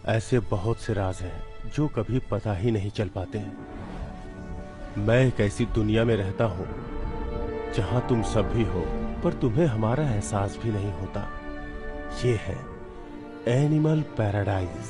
ऐसे बहुत से राज हैं जो कभी पता ही नहीं चल पाते हैं। मैं एक ऐसी दुनिया में रहता हूँ जहाँ तुम सब भी हो पर तुम्हें हमारा एहसास भी नहीं होता। ये है एनिमल पैराडाइज।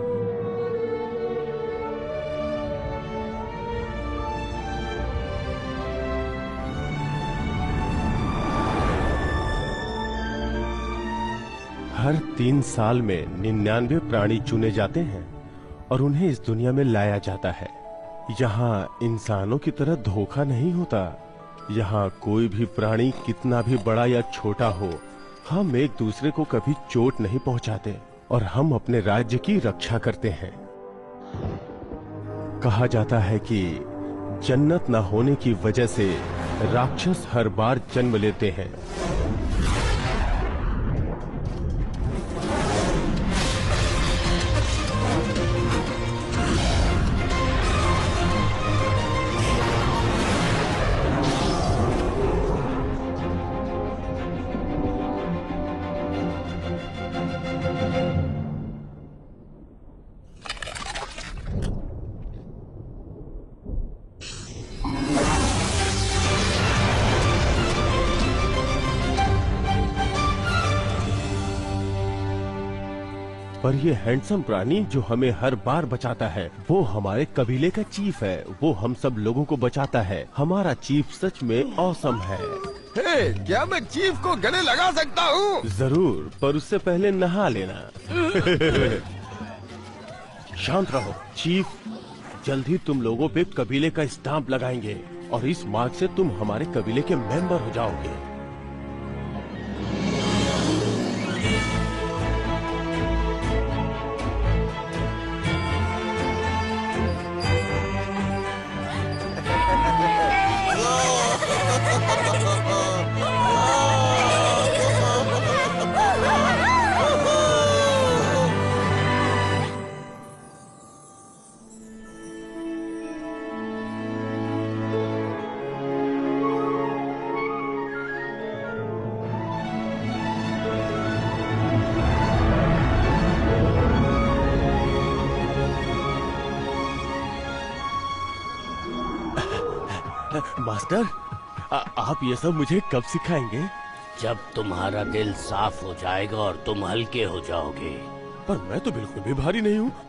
हर 3 साल में 99 प्राणी चुने जाते हैं और उन्हें इस दुनिया में लाया जाता है। यहाँ इंसानों की तरह धोखा नहीं होता। यहाँ कोई भी प्राणी कितना भी बड़ा या छोटा हो, हम एक दूसरे को कभी चोट नहीं पहुंचाते और हम अपने राज्य की रक्षा करते हैं। कहा जाता है कि जन्नत न होने की वजह से राक्षस हर बार जन्म लेते हैं। पर ये हैंडसम प्राणी जो हमें हर बार बचाता है वो हमारे कबीले का चीफ है। वो हम सब लोगों को बचाता है। हमारा चीफ सच में ऑसम है। हे, क्या मैं चीफ को गले लगा सकता हूँ? जरूर, पर उससे पहले नहा लेना। शांत रहो चीफ, जल्द ही तुम लोगों पे कबीले का स्टाम्प लगाएंगे और इस मार्क से तुम हमारे कबीले के मेंबर हो जाओगे। मास्टर, आप ये सब मुझे कब सिखाएंगे? जब तुम्हारा दिल साफ हो जाएगा और तुम हल्के हो जाओगे। पर मैं तो बिल्कुल भी भारी नहीं हूँ।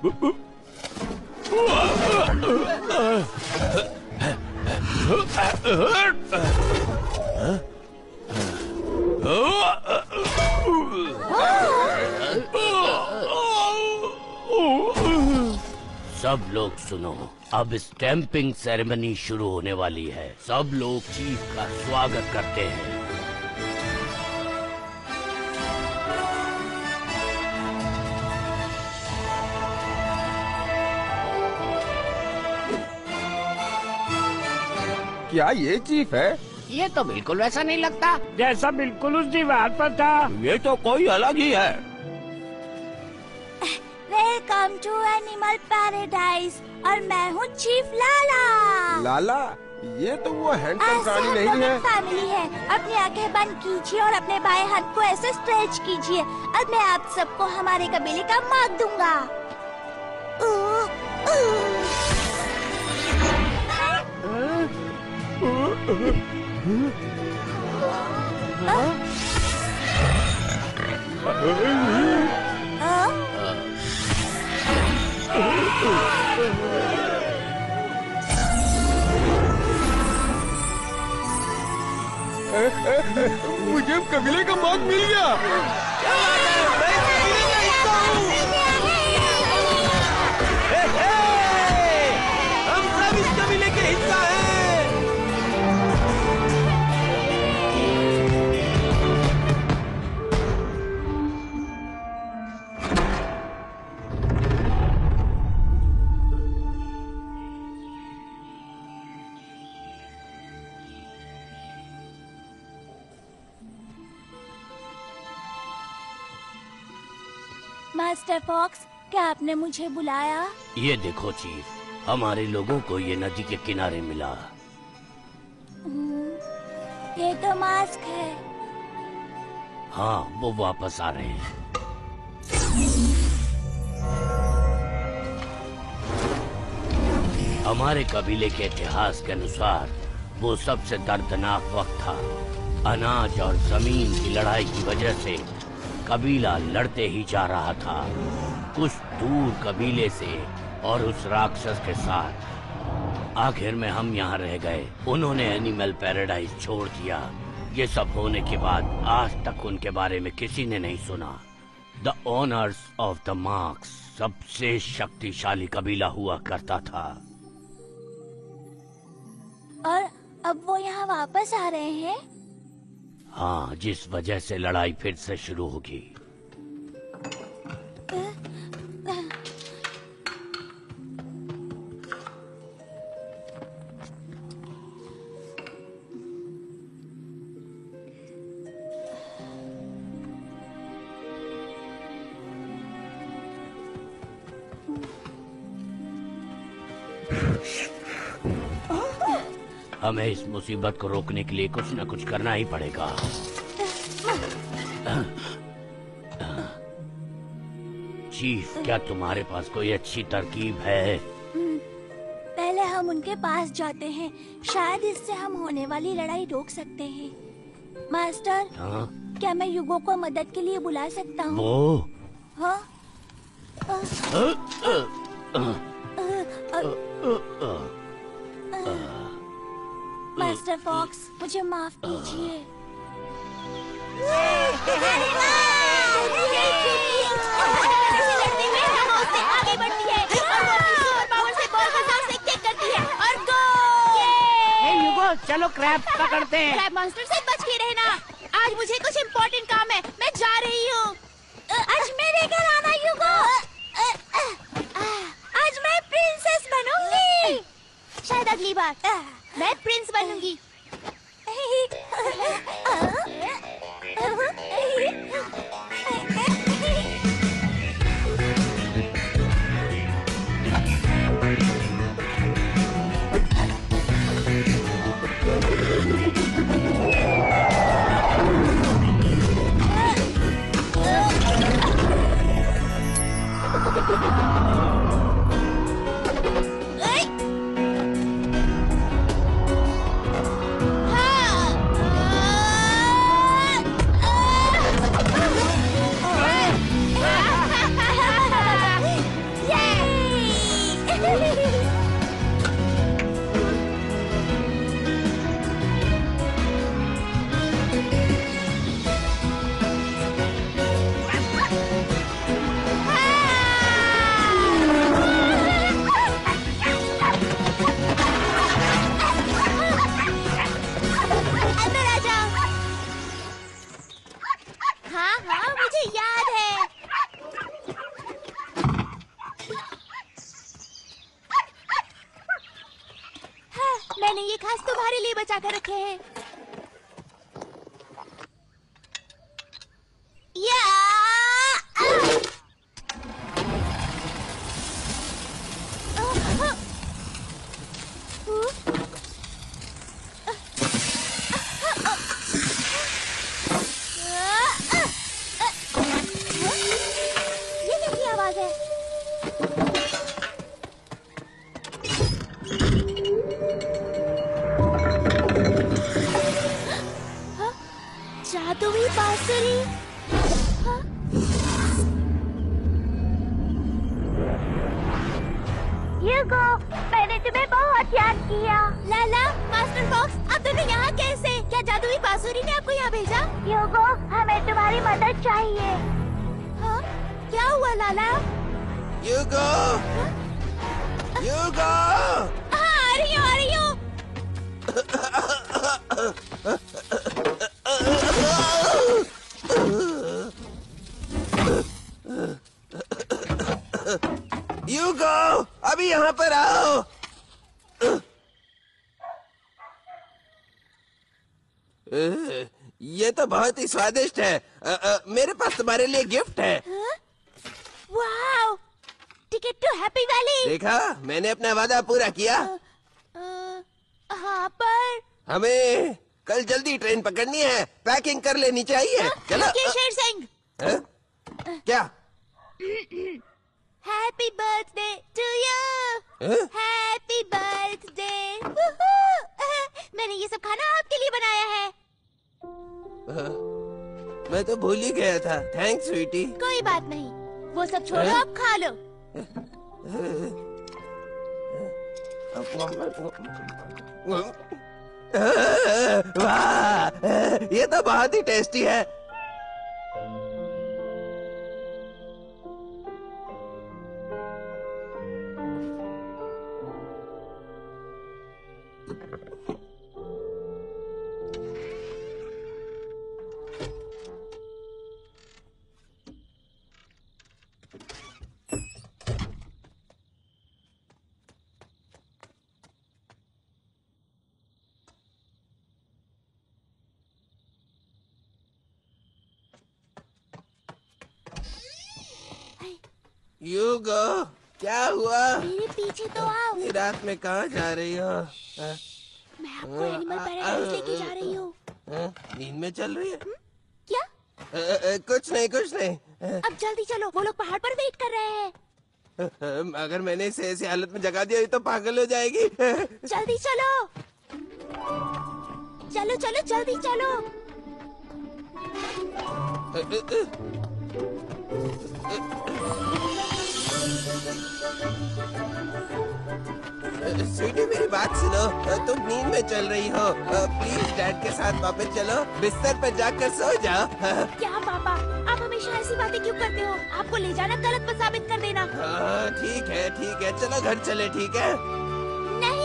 सब लोग सुनो, अब स्टैंपिंग सेरेमनी शुरू होने वाली है। सब लोग चीफ का स्वागत करते हैं। क्या ये चीफ है? ये तो बिल्कुल वैसा नहीं लगता जैसा बिल्कुल उस दीवार पर था। ये तो कोई अलग ही है। वेलकम टू एनिमल पैराडाइज और मैं हूँ चीफ लाला। लाला? ये तो वो हैंडसम प्राणी नहीं है। फैमिली है। अपनी आंखें बंद कीजिए और अपने बाएं हाथ को ऐसे स्ट्रेच कीजिए। अब मैं आप सबको हमारे कबीले का मार्क दूंगा। मुझे कबीले का मार्क मिल गया। हम सब इस कबीले के हिस्सा हैं। मास्टर फॉक्स, क्या आपने मुझे बुलाया? ये देखो चीफ, हमारे लोगों को ये नदी के किनारे मिला। ये तो मास्क है। हाँ, वो वापस आ रहे हैं। हमारे कबीले के इतिहास के अनुसार वो सबसे दर्दनाक वक्त था। अनाज और जमीन की लड़ाई की वजह से कबीला लड़ते ही जा रहा था, कुछ दूर कबीले से और उस राक्षस के साथ। आखिर में हम यहाँ रह गए। उन्होंने एनिमल पैराडाइज छोड़ दिया। ये सब होने के बाद आज तक उनके बारे में किसी ने नहीं सुना। The owners of the marks सबसे शक्तिशाली कबीला हुआ करता था। और अब वो यहाँ वापस आ रहे हैं? हाँ, जिस वजह से लड़ाई फिर से शुरू होगी। हमें इस मुसीबत को रोकने के लिए कुछ न कुछ करना ही पड़ेगा। चीफ, क्या तुम्हारे पास कोई अच्छी तरकीब है? पहले हम उनके पास जाते हैं, शायद इससे हम होने वाली लड़ाई रोक सकते हैं। मास्टर, हाँ? क्या मैं युगो को मदद के लिए बुला सकता हूँ? वो? हाँ? मास्टर फॉक्स, मुझे माफ कीजिए। आगे बढ़ती है और अपनी सुपर पावर से बॉल को जोर से किक करती है और गोल! हे युगो, चलो क्रैब पकड़ते हैं। क्रैब मॉन्स्टर से बच के रहना। आज मुझे कुछ इम्पोर्टेंट काम है, मैं जा रही हूँ। आज मेरे घर आना युगो। आज मैं प्रिंसेस बनूंगी। शायद अगली बार मैं प्रिंस बनूंगी। मैंने ये खास तुम्हारे लिए बचा कर रखे हैं। ये कैसी आवाज है? जादुई बांसुरी। ह्यूगो, मैंने तुम्हें बहुत याद किया। लाला, मास्टर फॉक्स, आप दोनों यहाँ कैसे? क्या जादुई बांसुरी ने आपको यहाँ भेजा? ह्यूगो, हमें तुम्हारी मदद चाहिए। हाँ? क्या हुआ लाला? ह्यूगो! ह्यूगो! हाँ, आ रही हूँ, आ रही हूँ। ह्यूगो, अभी यहाँ पर आओ। ये तो बहुत ही स्वादिष्ट है। मेरे पास तुम्हारे लिए गिफ्ट है। Wow! Ticket to happy valley. देखा, मैंने अपना वादा पूरा किया। हाँ, पर हमें कल जल्दी ट्रेन पकड़नी है, पैकिंग कर लेनी चाहिए। चलो। शेर सिंह, क्या? Happy birthday to you. Happy birthday. मैंने ये सब खाना आपके लिए बनाया है। मैं तो भूल ही गया था। Thanks sweetie. कोई बात नहीं, वो सब छोड़ो, अब खा लो। वाह, ये तो बहुत ही टेस्टी है। यूगो, क्या हुआ? मेरे पीछे तो आओ। ये रात में कहाँ जा रही हो? मैं आपको एनिमल पैराडाइज लेके जा रही हूँ। नींद में चल रही है? क्या? कुछ नहीं, कुछ नहीं। अब जल्दी चलो, वो लोग पहाड़ पर वेट कर रहे हैं। अगर मैंने इसे ऐसी हालत में जगा दिया तो पागल हो जाएगी। जल्दी चलो, चलो चलो, जल्दी चलो। स्वीटी, मेरी बात सुनो। तुम नींद में चल रही हो। प्लीज डैड के साथ वापस चलो, बिस्तर पर जाकर सो जाओ। क्या पापा, आप हमेशा ऐसी बातें क्यों करते हो? आपको ले जाना गलत पर साबित कर देना। ठीक है, ठीक है, चलो घर चले, ठीक है? नहीं।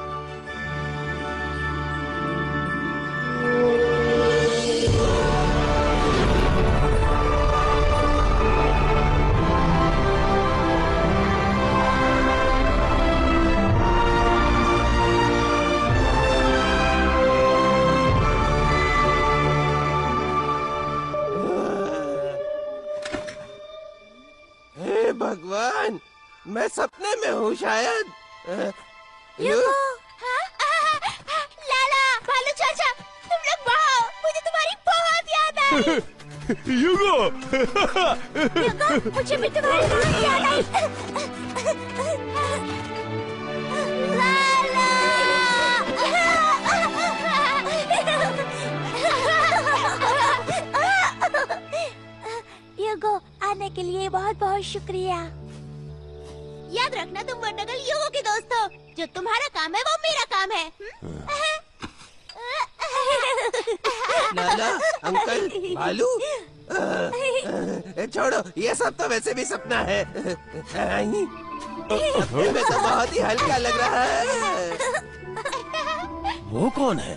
भगवान, मैं सपने में हूँ शायद। यूगो, हाँ? लाला, भालू चाचा, तुम लोग वाह, मुझे तुम्हारी बहुत याद आई। यूगो यूगो, मुझे भी तुम्हारी बहुत याद आई। लाला। यूगो, आने के लिए बहुत बहुत शुक्रिया। याद रखना, तुम वरनगल यूगो के दोस्त हो। जो तुम्हारा काम है वो मेरा काम है। लाला, अंकल, भालू, छोड़ो, ये सब तो वैसे भी सपना है। सपने में तो बहुत ही हल्का लग रहा है। वो कौन है?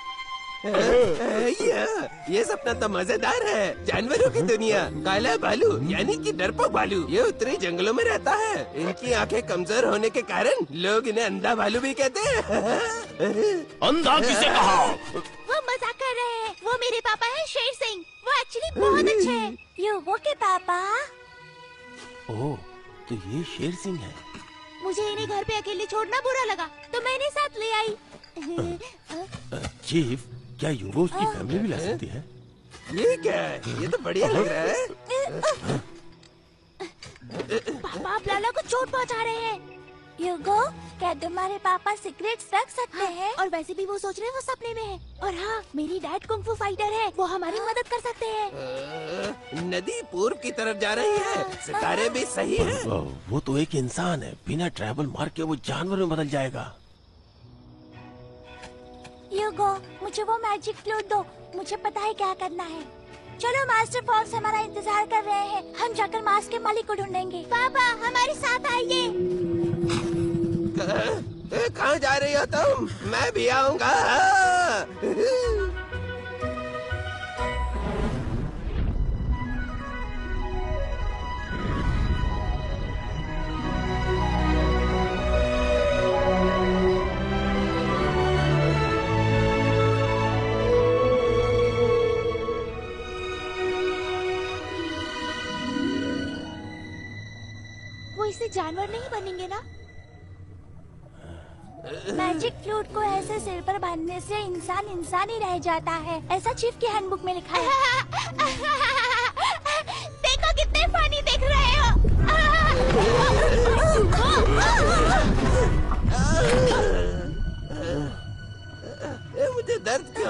ये सपना तो मजेदार है। जानवरों की दुनिया, काला भालू यानी कि डरपोक भालू, ये उत्तरी जंगलों में रहता है। इनकी आंखें कमजोर होने के कारण लोग इन्हें अंधा भालू भी कहते हैं। अंधा किसे कहा? वो मजाक कर रहे हैं। वो मेरे पापा हैं, शेर सिंह। वो एक्चुअली बहुत अच्छे हैं। यूगो के पापा। ओह, तो ये शेर सिंह है। मुझे इन्हें घर पे अकेले छोड़ना बुरा लगा, तो मैंने साथ ले आई। चीफ, क्या यूगो उसकी फैमिली भी ला सकती है? ये क्या है? ये तो बढ़िया लग रहा है। पापा आप लाला को चोट पहुंचा रहे हैं। यूगो, क्या तुम्हारे पापा सिगरेट्स रख सकते हैं? और वैसे भी वो सोच रहे हैं वो सपने में है। और हाँ, मेरी डैड कुंग फू फाइटर है, वो हमारी मदद कर सकते हैं। नदी पूर्व की तरफ जा रही है, सितारे भी सही है। वो तो एक इंसान है, बिना ट्रैवल मार्क के वो जानवर में बदल जाएगा। यूगो, मुझे वो मैजिक फ्लूट दो, मुझे पता है क्या करना है। चलो, मास्टर फॉक्स हमारा इंतजार कर रहे हैं। हम जाकर मास्क के मालिक को ढूंढेंगे। पापा हमारे साथ आइए। कहाँ जा रही हो तुम? मैं भी आऊंगा। वो इससे जानवर नहीं बनेंगे ना? मैजिक फ्लूट को ऐसे सिर पर बांधने से इंसान इंसान ही रह जाता है, ऐसा चीफ की हैंडबुक में लिखा है। देखो कितने फनी दिख रहे हो।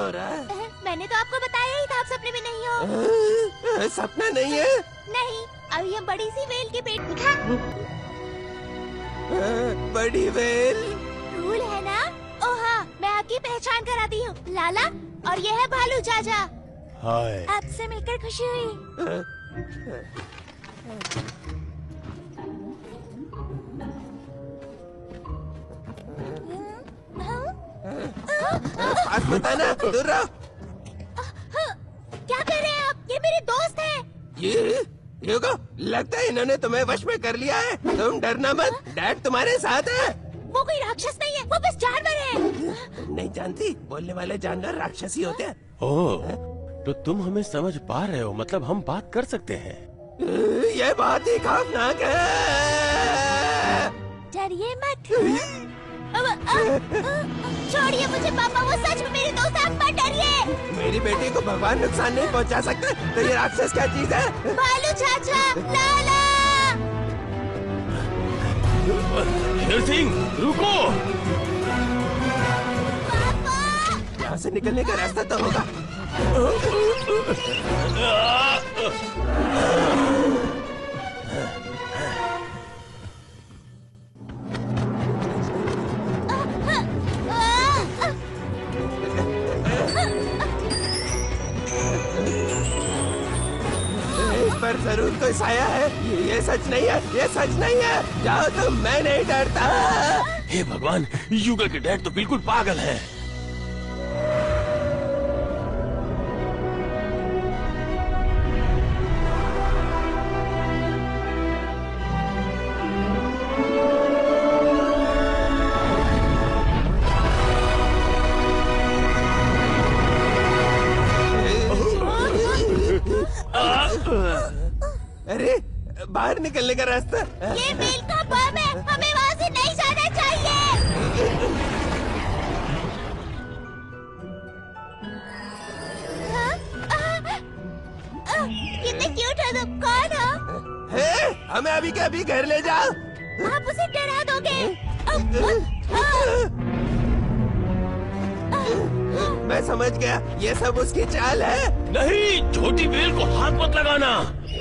रहा है? मैंने तो आपको बताया ही था आप सपने में नहीं हो। सपना नहीं है? नहीं, अभी हम बड़ी सी वेल के पेट बड़ी वेल। रूल है ना? ओ हाँ, मैं आपकी पहचान कराती हूँ, लाला। और ये है भालू चाचा। हाय। आपसे मिलकर खुशी हुई। पास मत आना, दूर रहो। क्या कर रहे हैं आप? ये मेरे दोस्त हैं। ये ह्यूगो, लगता है इन्होंने तुम्हें वश में कर लिया है। तुम डरना मत, डैड तुम्हारे साथ है। वो कोई राक्षस नहीं है, वो बस जानवर है। नहीं जानती, बोलने वाले जानवर राक्षसी होते हैं। ओह, तो तुम हमें समझ पा रहे हो, मतलब हम बात कर सकते हैं। ये बात ही खौफनाक है। डरिए मत। छोड़िए मुझे पापा, वो सच में मेरे दोस्त हैं, आप मत डरिए। मेरी बेटी को भगवान नुकसान नहीं पहुंचा सकते, तो ये राक्षस क्या चीज है? भालू चाचा, लाला। शेर सिंह, रुको। पापा। यहाँ से निकलने का रास्ता तो होगा। इस पर जरूर कोई साया है। ये सच नहीं है, ये सच नहीं है। जाओ तुम, मैं नहीं डरता। हे भगवान, युगा के डैड तो बिल्कुल पागल है। अरे, बाहर निकलने का रास्ता। ये बेल का बम है, हमें वहाँ से नहीं जाना चाहिए। कितने क्यूट हो तुम, कौन हो? हमें अभी के अभी घर ले जाओ। आप उसे डरा दोगे। मैं समझ गया, ये सब उसकी चाल है। नहीं, छोटी बेल को हाथ मत लगाना।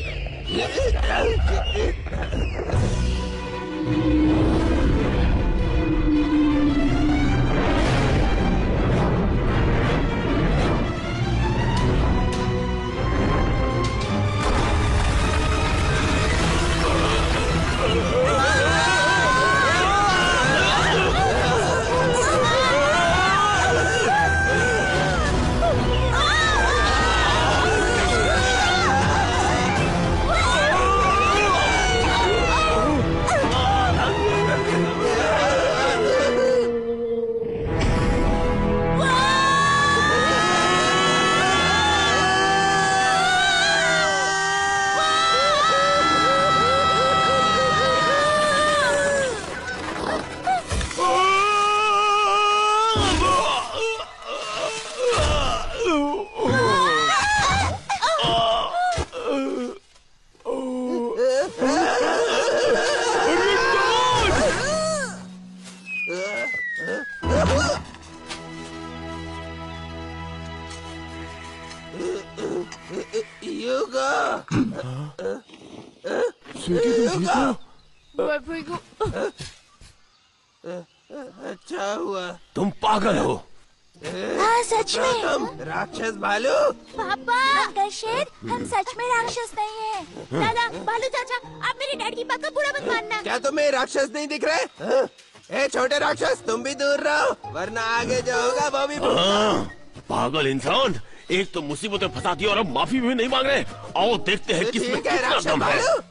अच्छा हुआ। तुम पागल हो। हाँ सच में। तुम राक्षस भालू। पापा, अंकल शेर, हम सच में राक्षस नहीं हैं। दादा, भालू चाचा, आप मेरे डैड की बात का बुरा मत मानना। क्या तुम्हें राक्षस नहीं दिख रहे? हाँ? ए छोटे राक्षस, तुम भी दूर रहो, वरना आगे जो होगा वो भी पागल इंसान, एक तो मुसीबत में फंसा दिया और अब माफी भी नहीं मांग रहे। आओ देखते हैं किसमें ठीक है कितना राक्षस दम है। भालू।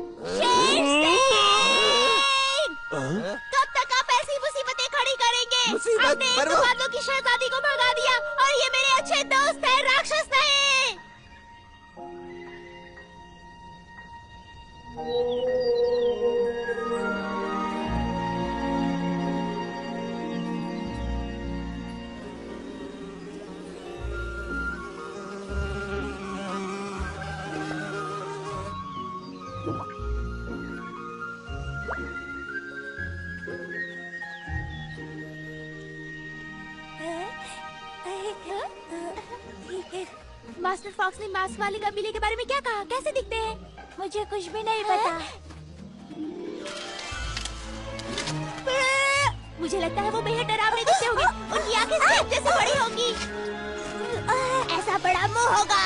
कब तक आप ऐसी मुसीबतें खड़ी करेंगे? मुसीबत आपने एक पर तो वो- बादलों की शहजादी को भगा दिया और ये मेरे अच्छे दोस्त हैं, राक्षस नहीं। मास्टर फॉक्स ने मास्क वाले कबीले के बारे में क्या कहा? कैसे दिखते हैं? मुझे कुछ भी नहीं पता। मुझे लगता है वो बेहद डरावने दिखते होंगे। उनकी आंखें सेब जैसे बड़ी होंगी। ऐसा बड़ा मुंह होगा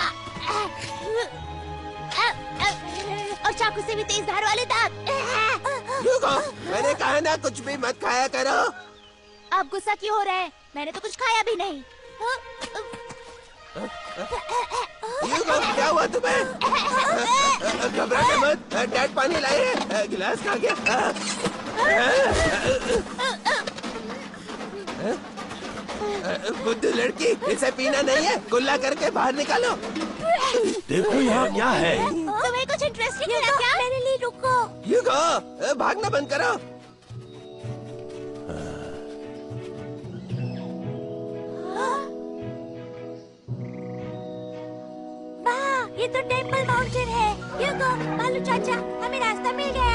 और चाकू से भी तेज धार वाले दांत। ह्यूगो, मैंने कहा ना कुछ भी मत खाया करो। आप गुस्सा क्यों हो रहे हैं? मैंने तो कुछ खाया भी नहीं। ह्यूगो, क्या हुआ तुम्हें? घबरा के मत। डैड पानी लाए हैं। गिलास खा गया। बुद्धू लड़की, इसे पीना नहीं है। गुल्ला करके बाहर निकालो। देखो यहाँ क्या है। तुम्हें कुछ इंटरेस्टिंग है क्या? मेरे लिए रुको। ह्यूगो, भागना बंद करो। वाह, ये तो टेम्पल माउंटेन है। ह्यूगो, भालू चाचा, हमें रास्ता मिल गया।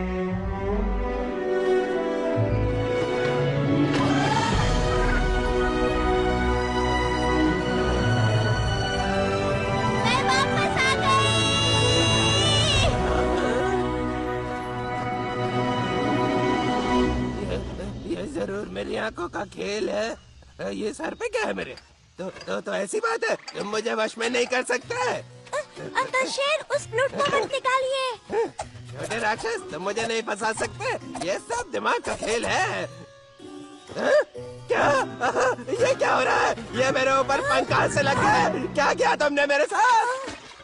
मैं वापस आ गई। ये जरूर मेरी आंखों का खेल है। ये सर पे क्या है मेरे? तो ऐसी बात है, तुम मुझे वश में नहीं कर सकते। अंकल शेर, उस फ्लूट को मत निकालिए। छोटे राक्षस, तुम मुझे नहीं फंसा सकते। ये सब दिमाग का खेल है। क्या? ये क्या हो रहा है? ये मेरे ऊपर पंख कहाँ से लग गए? क्या किया तुमने मेरे साथ?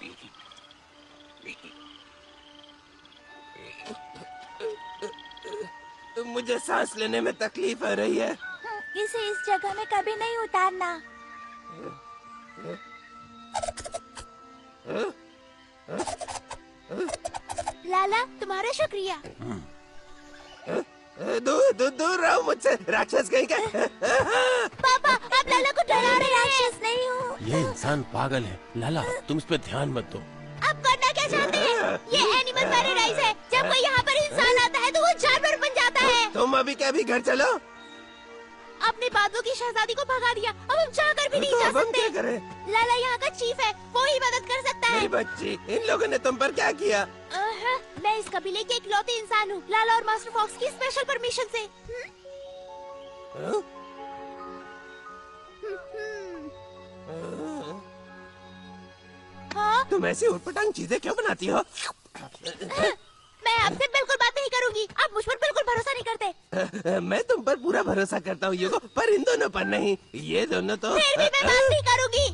मुझे सांस लेने में तकलीफ हो रही है। इसे इस जगह में कभी नहीं उतारना। लाला, तुम्हारा शुक्रिया। दूर रहो मुझसे, राक्षस कहीं का। पापा, आप लाला को डरा रहे हैं। राक्षस नहीं हूँ। ये इंसान पागल है। लाला, तुम इस पे ध्यान मत दो। आप करना क्या चाहते हैं? ये एनिमल पैराडाइज है। जब कोई यहाँ पर इंसान आता है तो वो जानवर बन जाता है। तुम अभी क्या, अभी घर चलो। अपने बादलों की शहजादी को भगा दिया। अब हम चाहकर भी नहीं तो जा अब हम सकते। क्या करें? लाला यहाँ का चीफ है, वो ही मदद कर सकता है। मेरी बच्ची, इन लोगों ने तुम पर क्या किया? मैं इस कबीले के इकलौते इंसान हूँ, लाला और मास्टर फॉक्स की स्पेशल परमिशन से। हाँ? तुम ऐसी उटपटांग चीजें क्यों बनाती हो? मैं आपसे बिल्कुल बात नहीं करूंगी। आप मुझ पर बिल्कुल भरोसा नहीं करते। मैं तुम पर पूरा भरोसा करता हूँ ह्यूगो, पर इन दोनों पर नहीं। ये दोनों तो। फिर भी मैं बात नहीं करूंगी।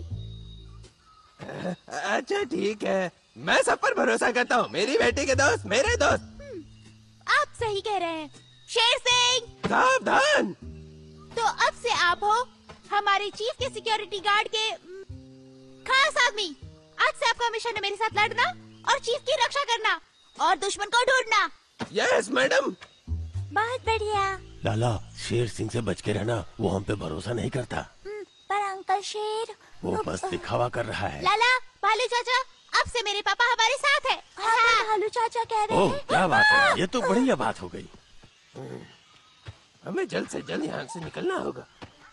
अच्छा ठीक है, मैं सब पर भरोसा करता हूँ। मेरी बेटी के दोस्त मेरे दोस्त। आप सही कह रहे हैं। शेर सिंह, सावधान। तो अब से आप हो हमारे चीफ के सिक्योरिटी गार्ड के खास आदमी। आज से आपका मिशन है मेरे साथ लड़ना और चीफ की रक्षा करना और दुश्मन को ढूंढना। Yes madam. बहुत बढ़िया। लाला, शेर सिंह से बच के रहना। वो हम पे भरोसा नहीं करता। पर अंकल शेर, वो बस दिखावा कर रहा है। लाला, भालू चाचा, अब से मेरे पापा हमारे साथ है। हाँ, भालू चाचा कह रहे ओह, हैं। क्या बात है। ये तो बढ़िया बात हो गई। हमें जल्द से जल्द यहाँ से निकलना होगा।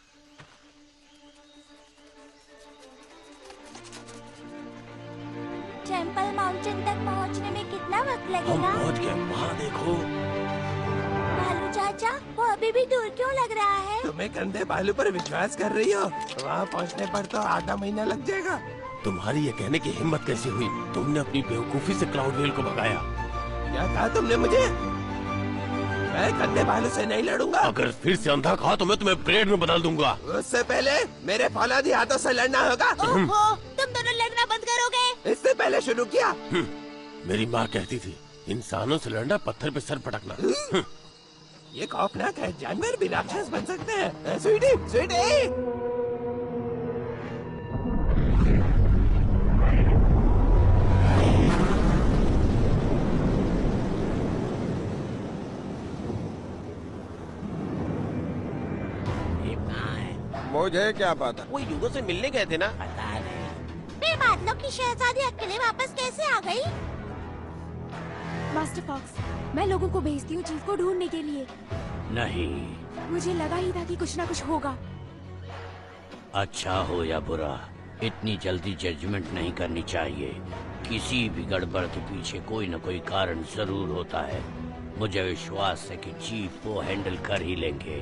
टेम्पल माउंटेन तक पहुँचने में कितना वक्त हम लगेगा? पहुंच गए। वहाँ देखो। भालू चाचा, वो अभी भी दूर क्यों लग रहा है? तुम्हें कंधे भालू पर विश्वास कर रही हो? वहाँ पहुँचने पर तो आधा महीना लग जाएगा। तुम्हारी ये कहने की हिम्मत कैसे हुई? तुमने अपनी बेवकूफी से क्लाउडवेल को भगाया। क्या कहा तुमने मुझे? मैं कंधे भालू से नहीं लड़ूंगा। अगर फिर से अंधा कहा तो मैं तुम्हें ब्लेड में बदल दूंगा। उससे पहले मेरे फौलादी हाथों से लड़ना होगा। ओहो, तुम दोनों लड़ना बंद करोगे? इससे पहले शुरू किया। मेरी माँ कहती थी, इंसानों से लड़ना पत्थर पे सर पटकना। ये खौफनाक है। जानवर भी राक्षस बन सकते हैं। स्वीटी, स्वीटी। मुझे क्या पता? वो युगो से मिलने गए थे ना। पता नहीं। फिर बादलों की शहजादी अकेले वापस कैसे आ गई? मास्टर फॉक्स, मैं लोगों को भेजती हूँ चीफ को ढूंढने के लिए। नहीं, मुझे लगा ही था कि कुछ ना कुछ होगा। अच्छा हो या बुरा, इतनी जल्दी जजमेंट नहीं करनी चाहिए। किसी भी गड़बड़ के पीछे कोई न कोई कारण जरूर होता है। मुझे विश्वास है कि चीफ वो हैंडल कर ही लेंगे।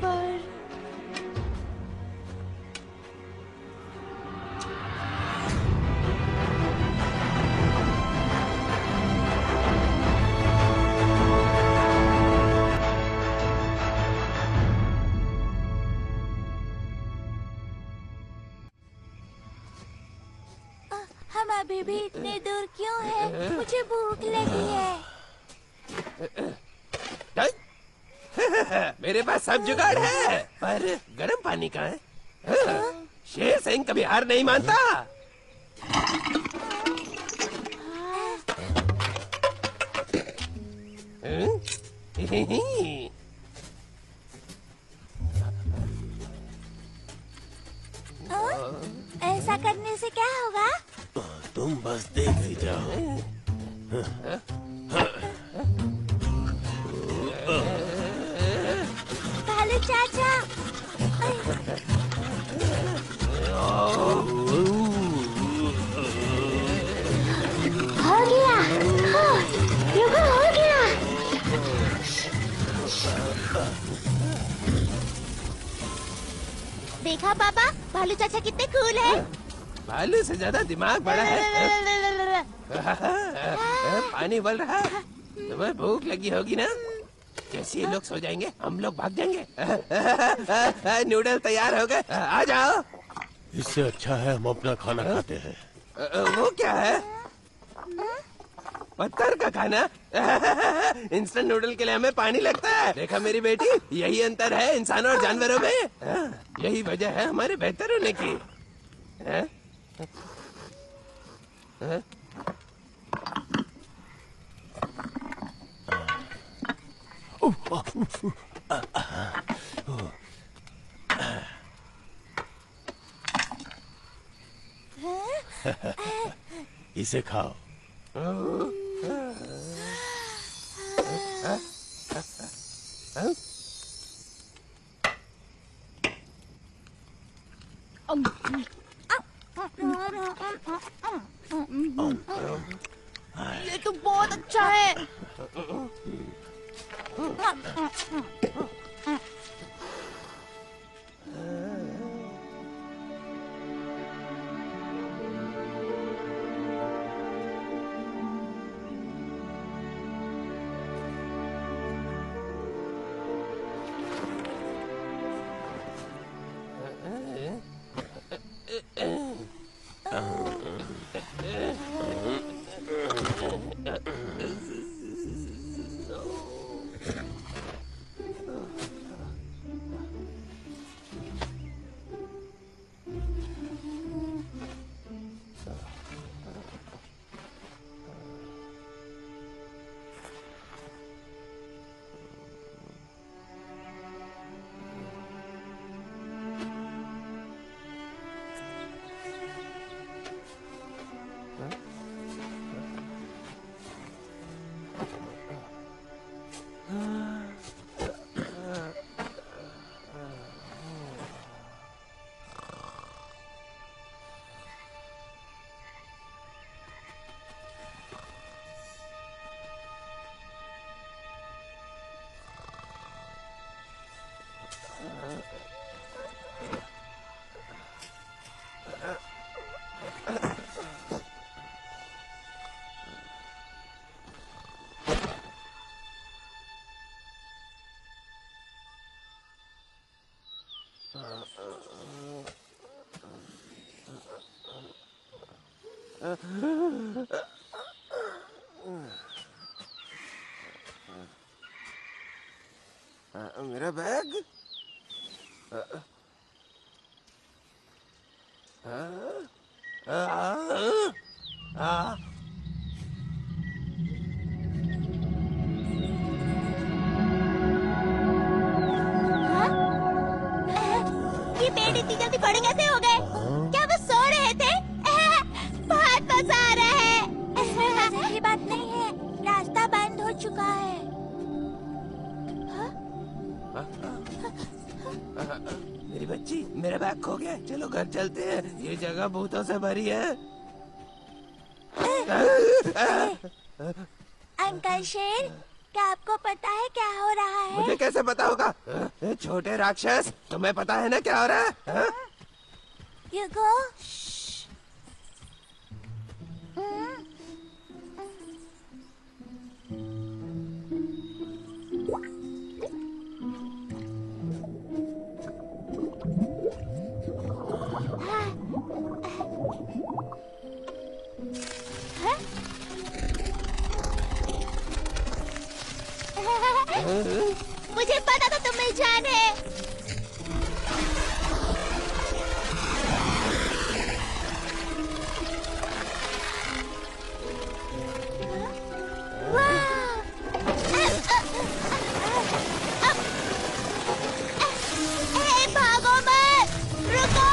हम अभी भी इतने दूर क्यों हैं? मुझे भूख लगी है। मेरे पास सब जुगाड़ है, पर गर्म पानी का है। शेर सिंह कभी हार नहीं मानता। ऐसा करने से क्या होगा? तुम बस देख ही जाओ। भालू चाचा। हो गया। युगो हो गया। देखा पापा, भालू चाचा कितने कूल है। भालू से ज्यादा दिमाग बड़ा है। पानी उबल रहा है। तुम्हें भूख लगी होगी ना? जैसे ये लोग सो जाएंगे हम लोग भाग जाएंगे। नूडल तैयार हो गए, आ जाओ। इससे अच्छा है हम अपना खाना खाते हैं। वो क्या है? पत्थर का खाना? इंस्टेंट नूडल के लिए हमें पानी लगता है। देखा मेरी बेटी, यही अंतर है इंसानों और जानवरों में। यही वजह है हमारे बेहतर होने की। इसे खाओ। ये तो बहुत अच्छा है। मेरा बैग? ये पेड़ इतनी जल्दी बड़े कैसे हो गए? क्या वो सो रहे थे? बहुत मजा आ रहा है। ये बात नहीं है, रास्ता बंद हो चुका है। मेरी बच्ची, मेरा बैग खो गया। चलो घर चलते हैं, ये जगह भूतों से भरी है। अंकल शेर, क्या आपको पता है क्या हो रहा है? मुझे कैसे पता होगा? छोटे राक्षस, तुम्हें पता है ना क्या हो रहा है? यूगो, मुझे पता था तुम्हें जान है। भागो मत, रुको,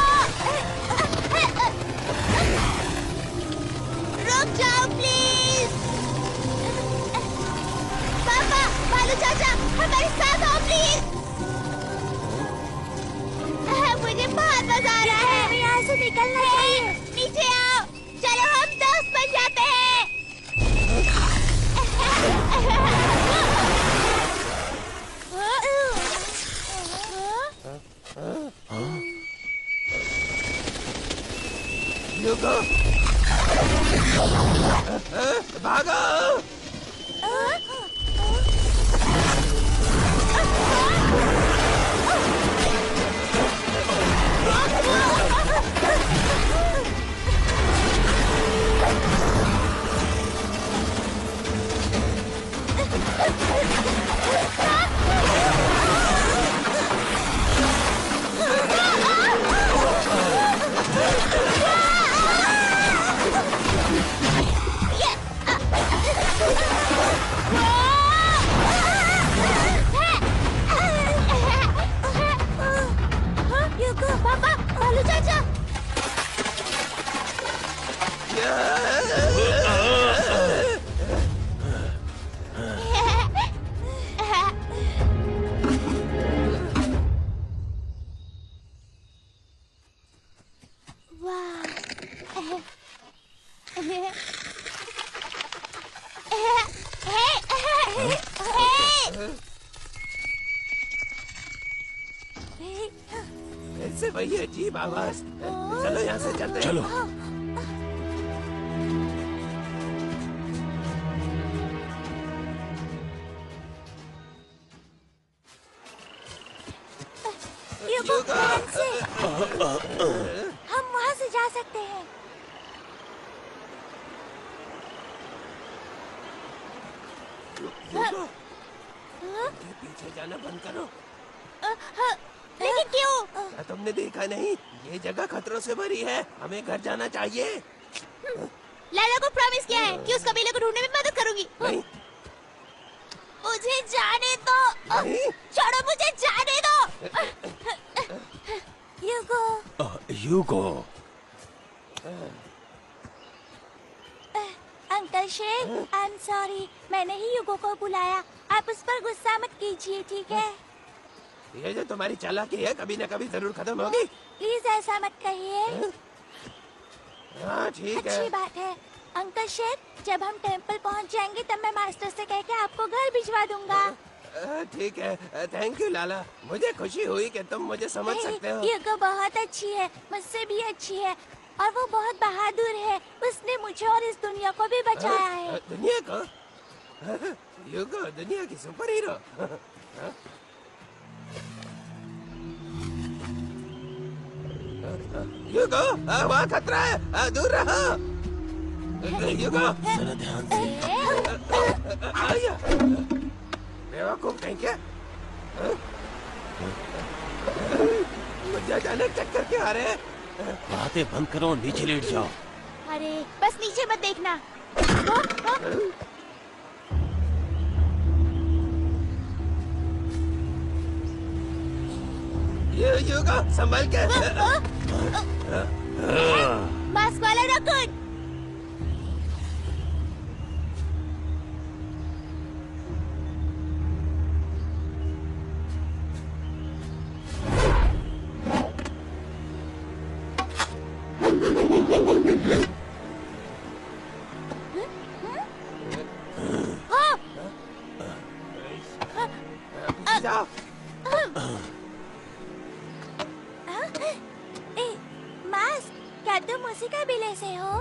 रुक जाओ प्लीज। पापा, भालू चाचा, हमारे साथ आओ प्लीज। मुझे बहुत मजा आ रहा है। हमें यहाँ से निकलना चाहिए। नीचे आओ, चलो हम दोस्त बन जाते हैं। यूगो, भागो। यूगो, पापा, भालू चाचा। ऐसे वही अजीब आवाज। चलो यहाँ से चलते हैं। चलो। यूगो, ध्यान से। हम वहाँ से जा सकते हैं। यूगो, ये पीछे जाना बंद करो। लेकिन क्यों? क्या तुमने देखा नहीं? ये जगह खतरों से भरी है, हमें घर जाना चाहिए। लैला को प्रॉमिस किया है कि उस कबीले को ढूंढने में मदद करूंगी। नहीं, मुझे जाने दो। नहीं। छोड़ो, मुझे जाने दो। यूगो, यूगो, अंकल शेर, आई एम सॉरी, मैंने ही यूगो को बुलाया। आप उस पर गुस्सा मत कीजिए, ठीक है? ये जो तुम्हारी चालाकी है कभी न कभी जरूर खत्म होगी। प्लीज ऐसा मत कहिए। हाँ ठीक है। अच्छी बात है। अंकल शेर, जब हम टेंपल पहुंच जाएंगे तब मैं मास्टर से कह के आपको घर भिजवा दूंगा। ठीक है, थैंक यू लाला। मुझे खुशी हुई कि तुम मुझे समझ सकते हो। यूगो बहुत अच्छी है, मुझसे भी अच्छी है, और वो बहुत बहादुर है। उसने मुझे और इस दुनिया को भी बचाया है। दुनिया को? यूगो दुनिया की सुपर हीरो। यूगो, वहाँ खतरा है, दूर रहो। यूगो, जरा ध्यान से। आया। बेवकूफ कहीं क्या? मुझे अचानक चक्कर क्यों आ रहे हैं? बातें बंद करो, नीचे लेट जाओ। अरे बस नीचे मत देखना। यूगो, संभल के। मास्क वाला रकून। जाओ। मास्क, क्या तुम उसी कबीले से हो?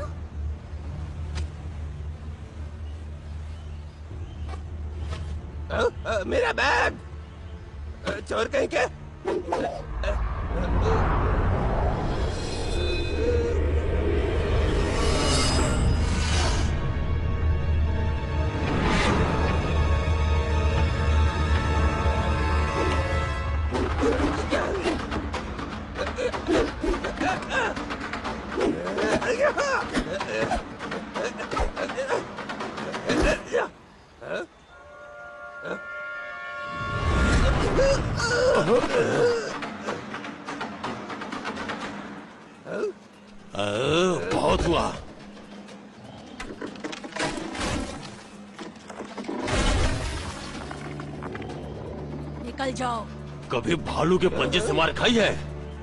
मेरा बैग चोर कहीं के। बहुत हुआ। निकल जाओ। कभी भालू के पंजे से मार खाई है?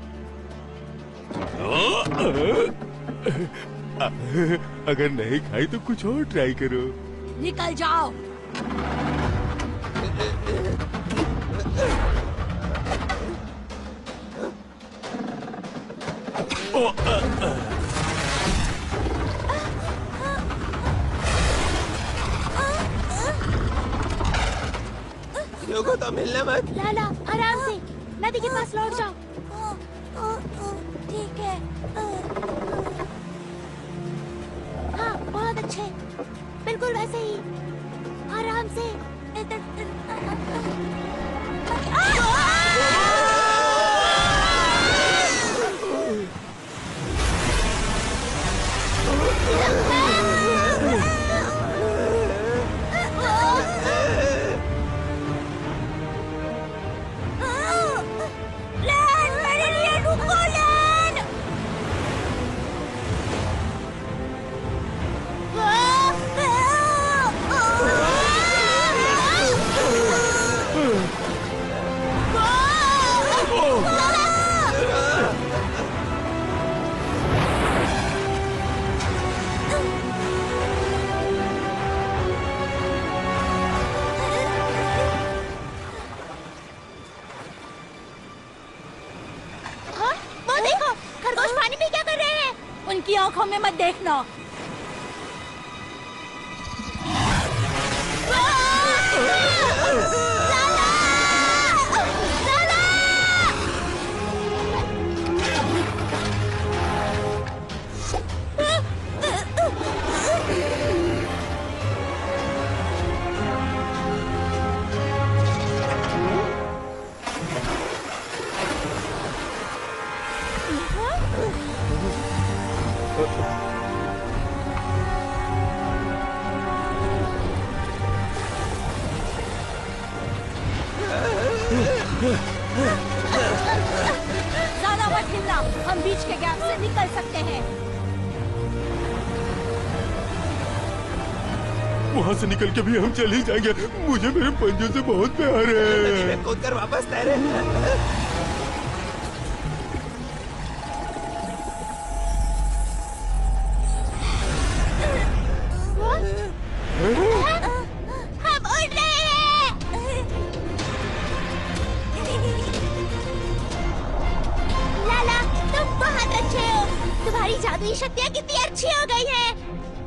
अगर नहीं खाई तो कुछ और ट्राई करो। निकल जाओ। योगो तो मिलना मत। लाला, आराम से नदी के पास लौट जाओ। ठीक है। हाँ, बहुत अच्छे, बिल्कुल वैसे ही। आराम से। उनकी आंखों में मत देखना। ज्यादा मत हिलना, हम बीच के गैप से निकल सकते हैं। वहाँ से निकल के भी हम चल ही जाएंगे। मुझे मेरे पंजों से बहुत प्यार नदी में है। कूदकर वापस तैरे। हम उड़ रहे हैं। लाला, तुम बहुत अच्छे हो। तुम्हारी जादुई शक्तियाँ कितनी अच्छी हो गई हैं।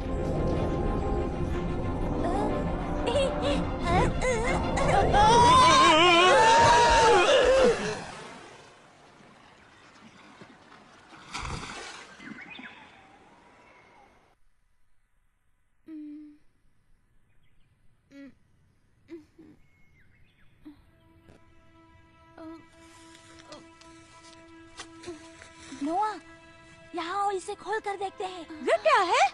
नोआ, यहाँ और इसे खोल कर देखते हैं। ये क्या है?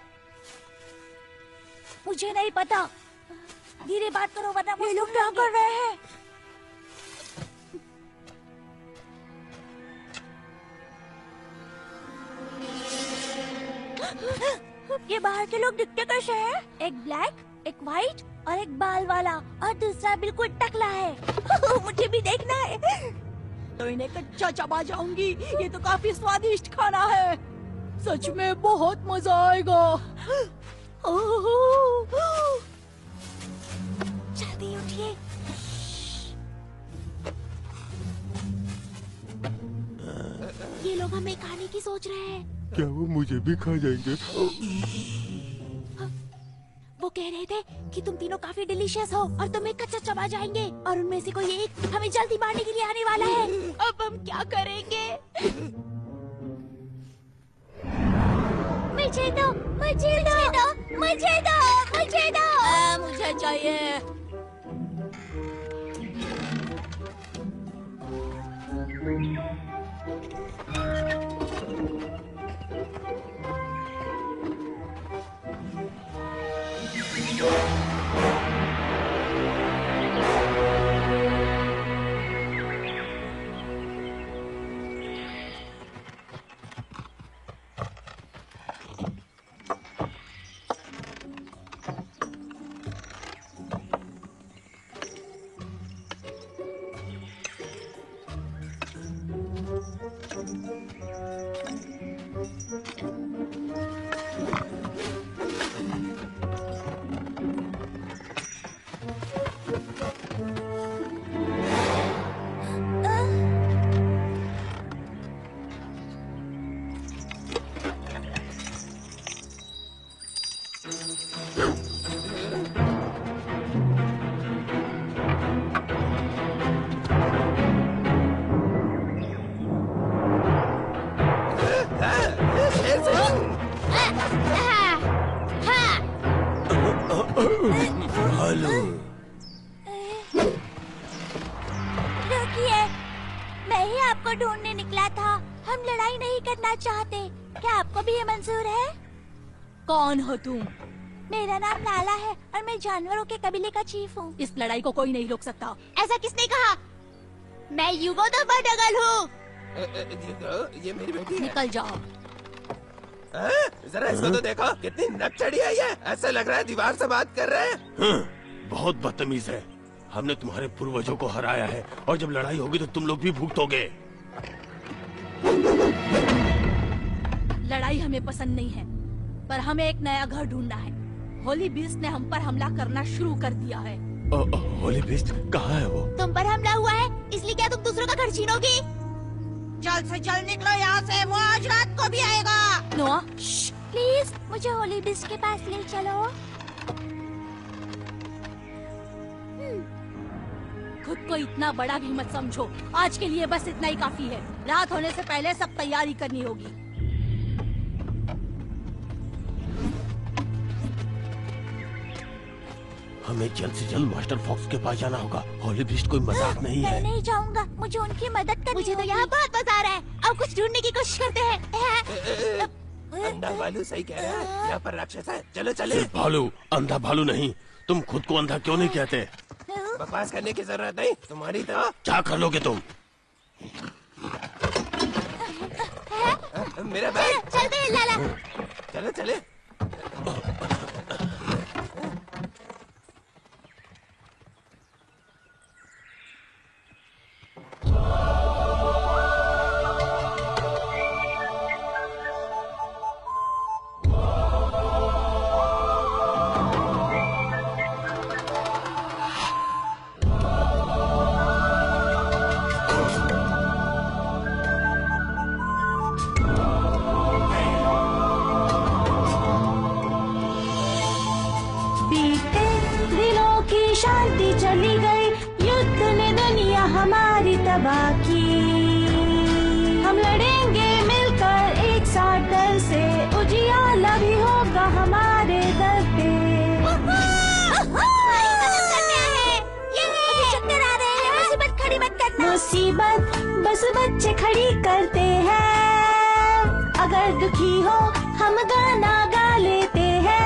मुझे नहीं पता। धीरे बात करो वरना ये लोग क्या कर रहे हैं? ये बाहर के लोग दिखते कैसे हैं? एक ब्लैक, एक व्हाइट और एक बाल वाला और दूसरा बिल्कुल टकला है। मुझे भी देखना है। तो इन्हें कच्चा चबा जाऊंगी। ये तो काफी स्वादिष्ट खाना है। सच में बहुत मजा आएगा। जल्दी उठिए। ही सोच रहे हैं। क्या वो मुझे भी खा जाएंगे? वो कह रहे थे कि तुम तीनों काफी डिलीशियस हो और तुम्हें कच्चा चबा जाएंगे और उनमें से कोई एक हमें जल्दी मारने के लिए आने वाला है। अब हम क्या करेंगे? मुझे दो, मुझे दो, मुझे दो, मुझे दो। मुझे चाहिए। रुकिए, मैं ही आपको ढूंढने निकला था। हम लड़ाई नहीं करना चाहते। क्या आपको भी ये मंजूर है? कौन हो तुम? मेरा नाम लाला है और मैं जानवरों के कबीले का चीफ हूँ। इस लड़ाई को कोई नहीं रोक सकता। ऐसा किसने कहा? मैं युगो द बडगल हूँ। ये मेरी बेटी है। निकल जाओ। जरा इसको तो देखो, कितनी नक चढ़ी है ये। ऐसा लग रहा है दीवार से बात कर रहे हैं। बहुत बदतमीज है। हमने तुम्हारे पूर्वजों को हराया है और जब लड़ाई होगी तो तुम लोग भी भुगतोगे। लड़ाई हमें पसंद नहीं है, पर हमें एक नया घर ढूंढना है। होली बीस्ट ने हम पर हमला करना शुरू कर दिया है। होली बीस्ट कहाँ है वो? तुम पर हमला हुआ है, इसलिए क्या तुम दूसरों का घर छीनोगी? जल्द से जल्द निकलो यहाँ से, वो आज रात को भी आएगा। नोआ, प्लीज मुझे होली बीस्ट के पास ले चलो। खुद को इतना बड़ा भी मत समझो। आज के लिए बस इतना ही काफी है। रात होने से पहले सब तैयारी करनी होगी। हमें जल्द से जल्द मास्टर फॉक्स के पास जाना होगा। होली बीस्ट कोई मजाक नहीं है। मैं नहीं जाऊंगा, मुझे उनकी मदद करनी। मुझे तो यहाँ बहुत मजा आ रहा है। अब कुछ ढूंढने की कोशिश करते हैं। अंधा भालू सही कह रहा है, यहाँ पर राक्षस है। चलो चले। भालू, अंधा भालू नहीं। तुम खुद को अंधा क्यों नहीं कहते? बकवास करने की जरूरत नहीं, तुम्हारी तो। क्या कर लोगे तुम? मेरा बैग। चलते हैं लाला। चलो चले। शांति चली गई, युद्ध ने दुनिया हमारी तबाह की। हम लड़ेंगे मिलकर एक साथ डर से, उजियाला भी होगा हमारे दर पे। मुसीबत खड़ी मत करना। मुसीबत बस बच्चे खड़ी करते हैं। अगर दुखी हो हम गाना गा लेते हैं।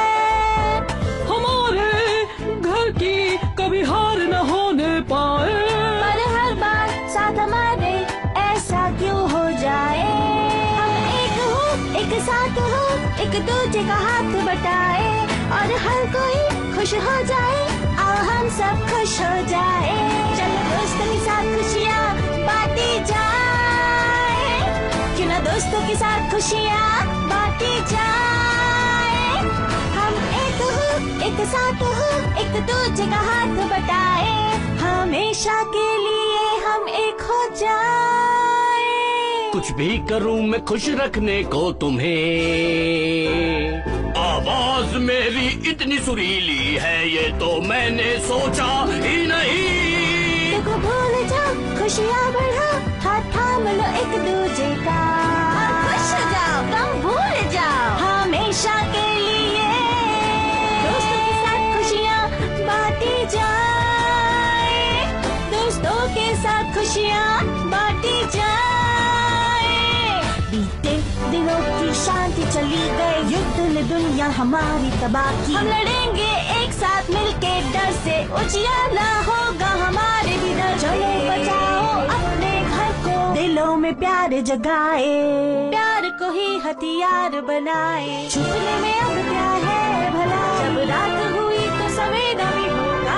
की कभी हार न होने पाए, पर हर बार साथ हमारे ऐसा क्यों हो जाए। हम एक हो, एक साथ हो, एक दूजे का हाथ बटाए और हर कोई खुश हो जाए। आओ हम सब खुश हो जाए। चलो दोस्तों के साथ खुशियाँ बांटी जाए। क्यों ना दोस्तों के साथ खुशियाँ बांटी जाए। हम एक हो, एक साथ हो, एक दूजे का हाथ बटाए। हमेशा के लिए हम एक हो जाए। कुछ भी करूं मैं खुश रखने को तुम्हें। आवाज मेरी इतनी सुरीली है ये तो मैंने सोचा ही नहीं। देखो भूल जाओ खुशियाँ बढ़ा, हाथ थाम लो एक दूजे का। खुश हो जाओ, गम भूल जाओ हमेशा के लिए। दोस्तों के साथ खुशियाँ बांटी जाए, दोस्तों के साथ खुशियाँ बांटी जाए। बीते दिनों की शांति चली गई, युद्ध ने दुनिया हमारी तबाह की। हम लड़ेंगे एक साथ मिलके, डर से उजियारा होगा हमारे भी डर। चलो बचाओ अपने घर को, दिलों में प्यार जगाए, प्यार को ही हथियार बनाए। छुपने में अब क्या है भला, जब रात हुई तो सवेरा भी होगा।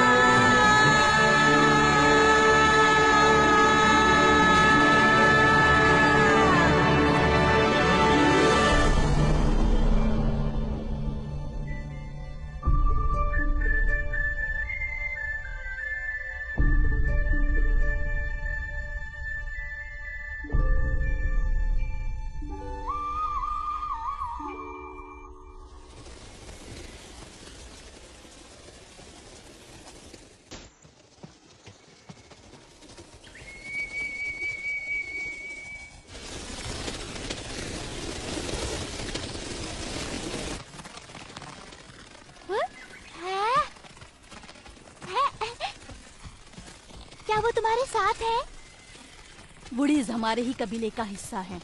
क्या वो तुम्हारे साथ है? वुडीज हमारे ही कबीले का हिस्सा है।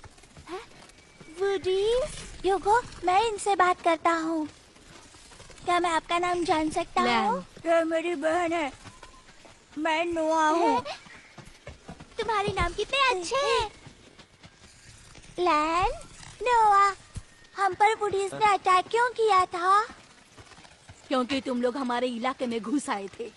वुडीज? योगो, मैं इनसे बात करता हूँ। क्या मैं आपका नाम जान सकता हूँ? ये मेरी बहन है, मैं नोआ हूँ। तुम्हारे नाम कितने अच्छे हैं। लैन, नोआ, हम पर वुडीज ने अटैक क्यों किया था? क्योंकि तुम लोग हमारे इलाके में घुस आए थे।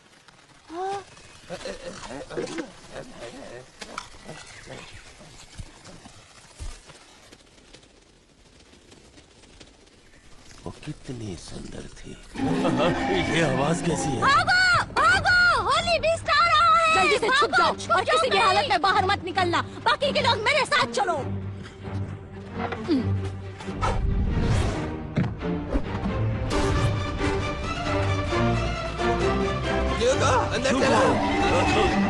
वो कितनी सुंदर थी। ये आवाज कैसी है? भागो, भागो, होली बीस्ट आ रहा है। जल्दी से छुप जाओ और किसी भी हालत में बाहर मत निकलना। बाकी के लोग मेरे साथ चलो। ह्यूगो, अंदर चलो।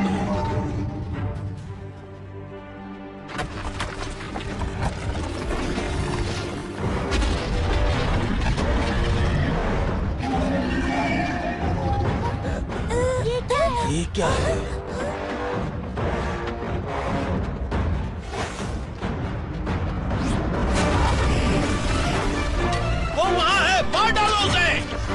ये क्या है? वो वहाँ है, मार डालो उसे।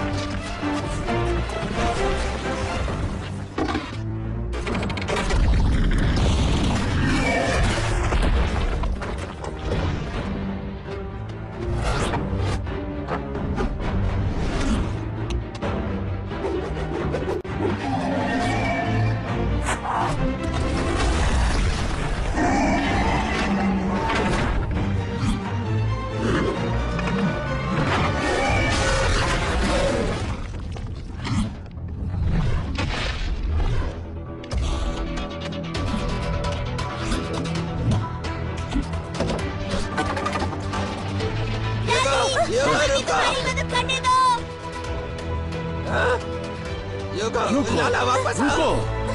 मदद करने दो। ह्यूगो, लाला वापस आओ।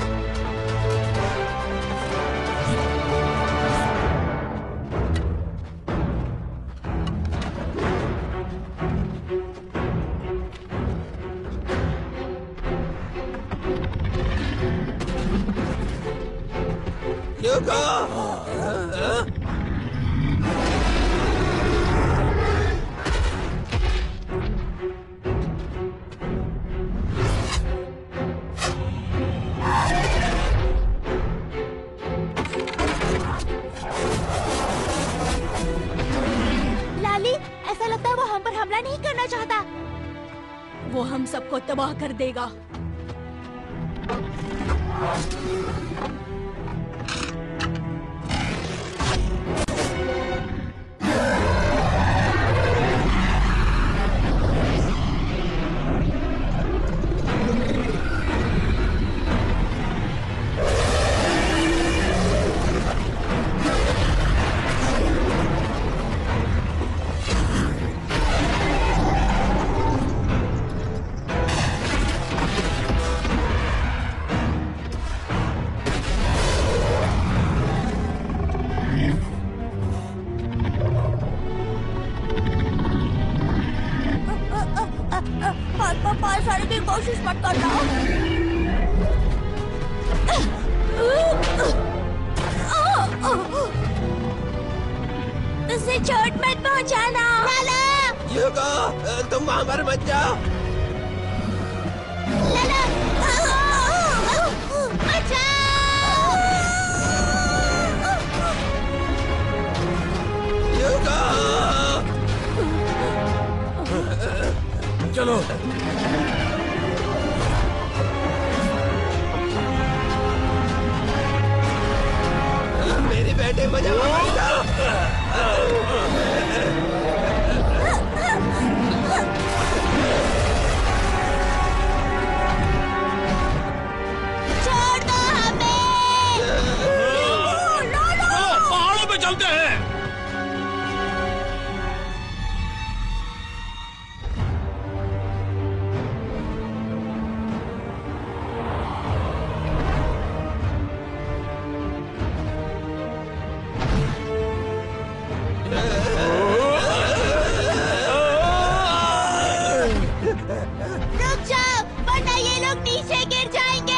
ह्यूगो, लाली, ऐसा लगता है वो हम पर हमला नहीं करना चाहता। वो हम सबको तबाह कर देगा। करना। उसे चोट मत पहुंचाना। लाला, युगो, तुम वहाँ पर मत जाओ। लाला, बचाओ। युगो, चलो। मेरी बेटे मुझे वापस दो। छोड़ दो हमें। पहाड़ों पे चलते हैं। रुक जाओ, वरना ये लोग नीचे गिर जाएंगे।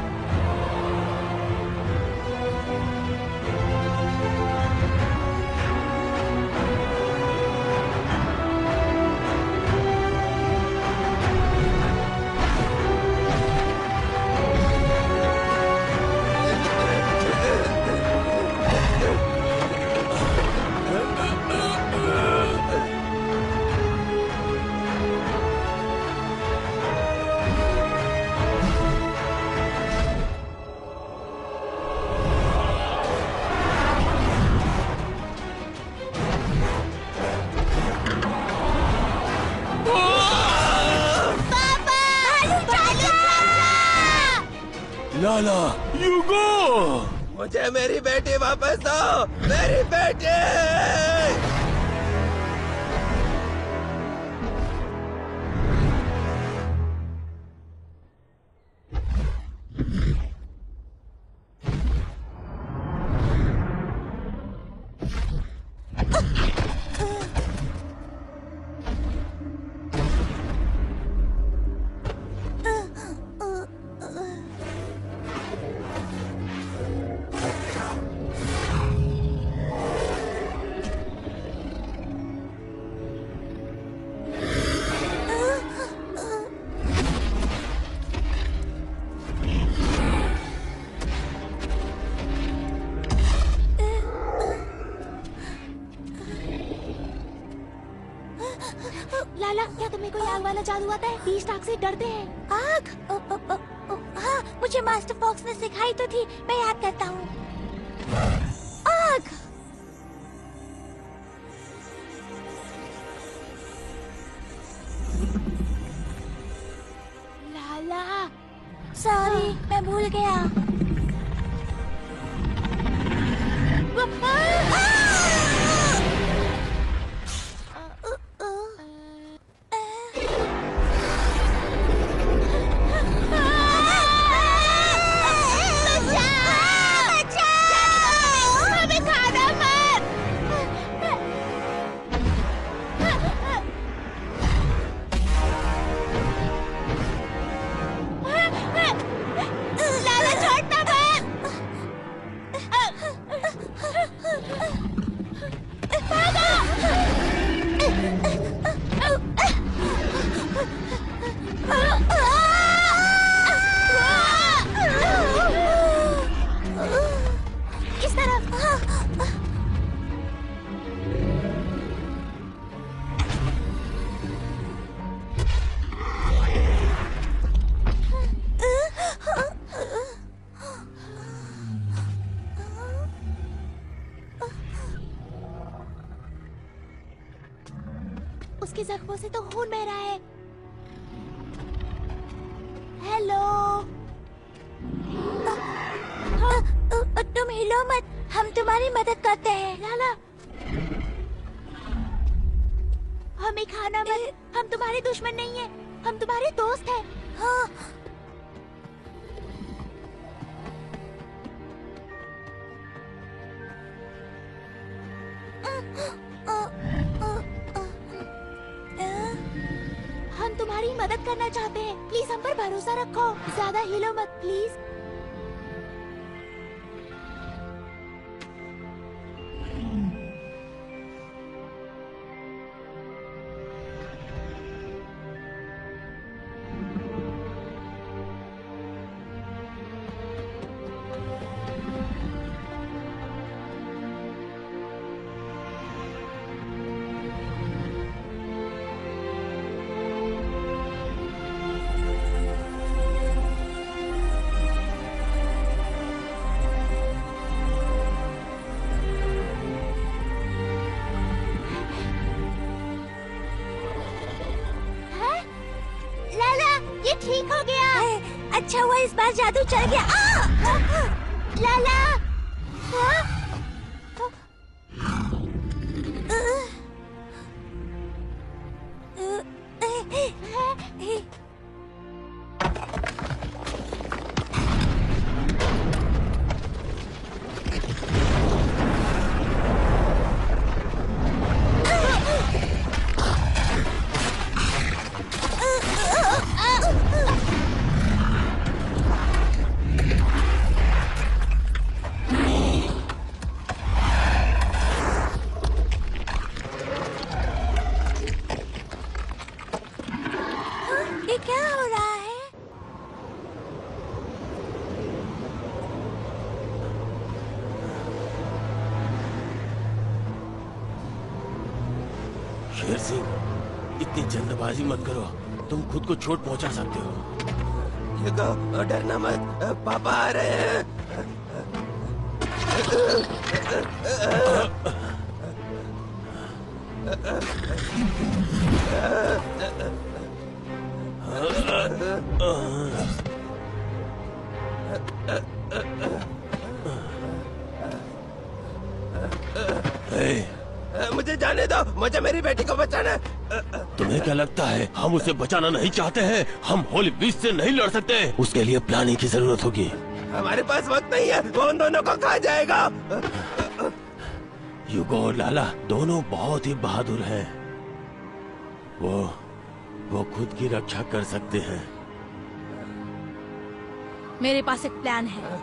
पापा, भालू चाचा! लाला, युगो। मुझे मेरी बेटी वापस दो। मेरी बेटी। लाला, क्या तुम्हें कोई आग वाला जादू आता है? बीस्ट आग से डरते हैं। आग? हाँ, मुझे मास्टर फॉक्स ने सिखाई तो थी। मैं याद करता हूँ। आग। लाला, सॉरी, मैं भूल गया। लाला, छोड़ना मत। किस तरफ? उसके जख्मों से तो खून बह रहा है। हेलो, तुम हिलो मत, हम तुम्हारी मदद करते हैं। लाला, हमें खाना मत, हम तुम्हारे दुश्मन नहीं हैं, हम तुम्हारे दोस्त हैं। हाँ। हम तुम्हारी मदद करना चाहते हैं। प्लीज हम पर भरोसा रखो, ज्यादा हिलो मत प्लीज। ये ठीक हो गया। अच्छा हुआ इस बार जादू चल गया। लाला शेर सिंह, इतनी जल्दबाजी मत करो, तुम खुद को चोट पहुंचा सकते हो। ह्यूगो, डरना मत, पापा आ रहे हैं। मुझे जाने दो, मुझे मेरी बेटी को बचाना है। तुम्हें क्या लगता है हम उसे बचाना नहीं चाहते हैं? हम होली बीस्ट से नहीं लड़ सकते, उसके लिए प्लानिंग की जरूरत होगी। हमारे पास वक्त नहीं है, वो उन दोनों को खा जाएगा। ह्यूगो और लाला दोनों बहुत ही बहादुर हैं। वो खुद की रक्षा कर सकते हैं। मेरे पास एक प्लान है।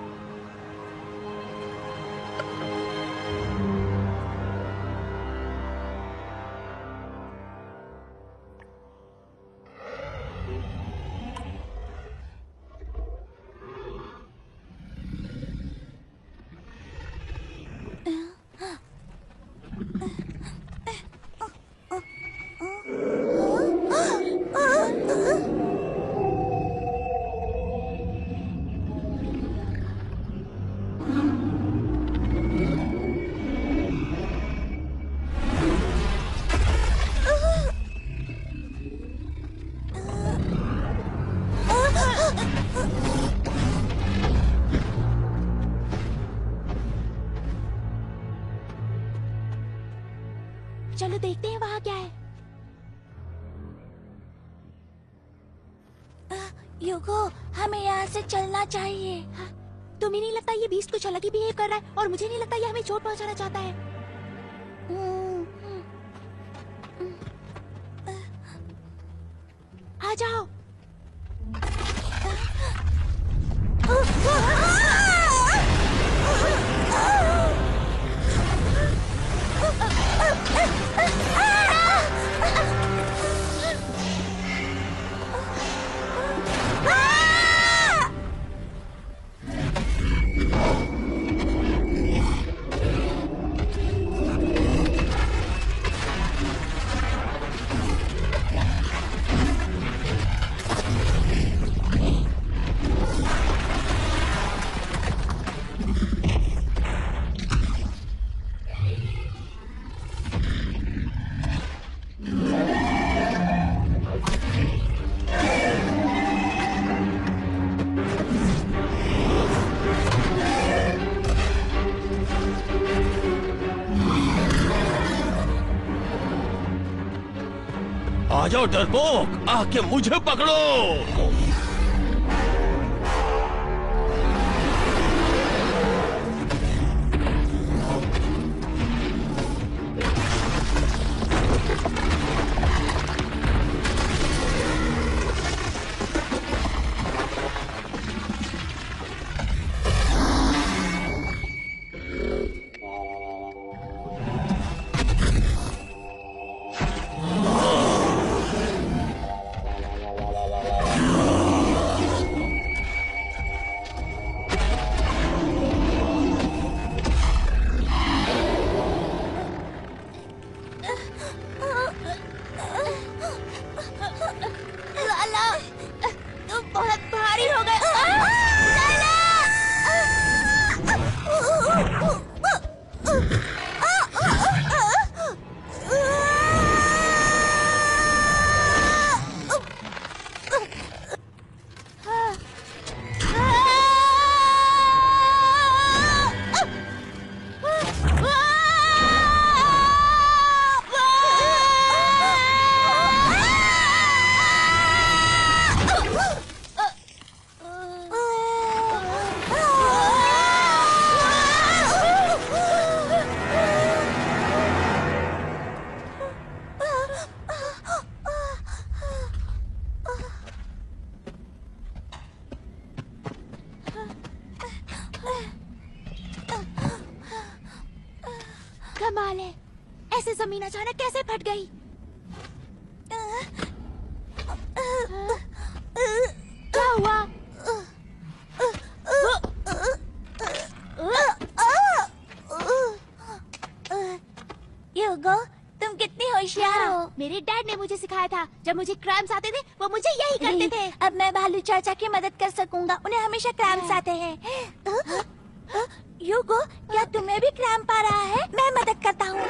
चलो देखते हैं वहाँ क्या है। ह्यूगो, हमें यहाँ से चलना चाहिए। हाँ, तुम्हें नहीं लगता ये बीस्ट कुछ अलग ही बिहेव कर रहा है? और मुझे नहीं लगता ये हमें चोट पहुँचाना चाहता है। आ जाओ। आ जाओ डरपोक, आके मुझे पकड़ो। कमाल है, ऐसे जमीन अचानक कैसे फट गई? क्या हुआ? ह्यूगो, तुम कितनी होशियार हो। मेरे डैड ने मुझे सिखाया था, जब मुझे क्रैम्स आते थे वो मुझे यही करते थे। अब मैं भालू चाचा की मदद कर सकूंगा, उन्हें हमेशा क्रैम्स आते हैं। ह्यूगो, क्या तुम्हें भी क्रैम्प आ रहा है? मैं मदद करता हूँ।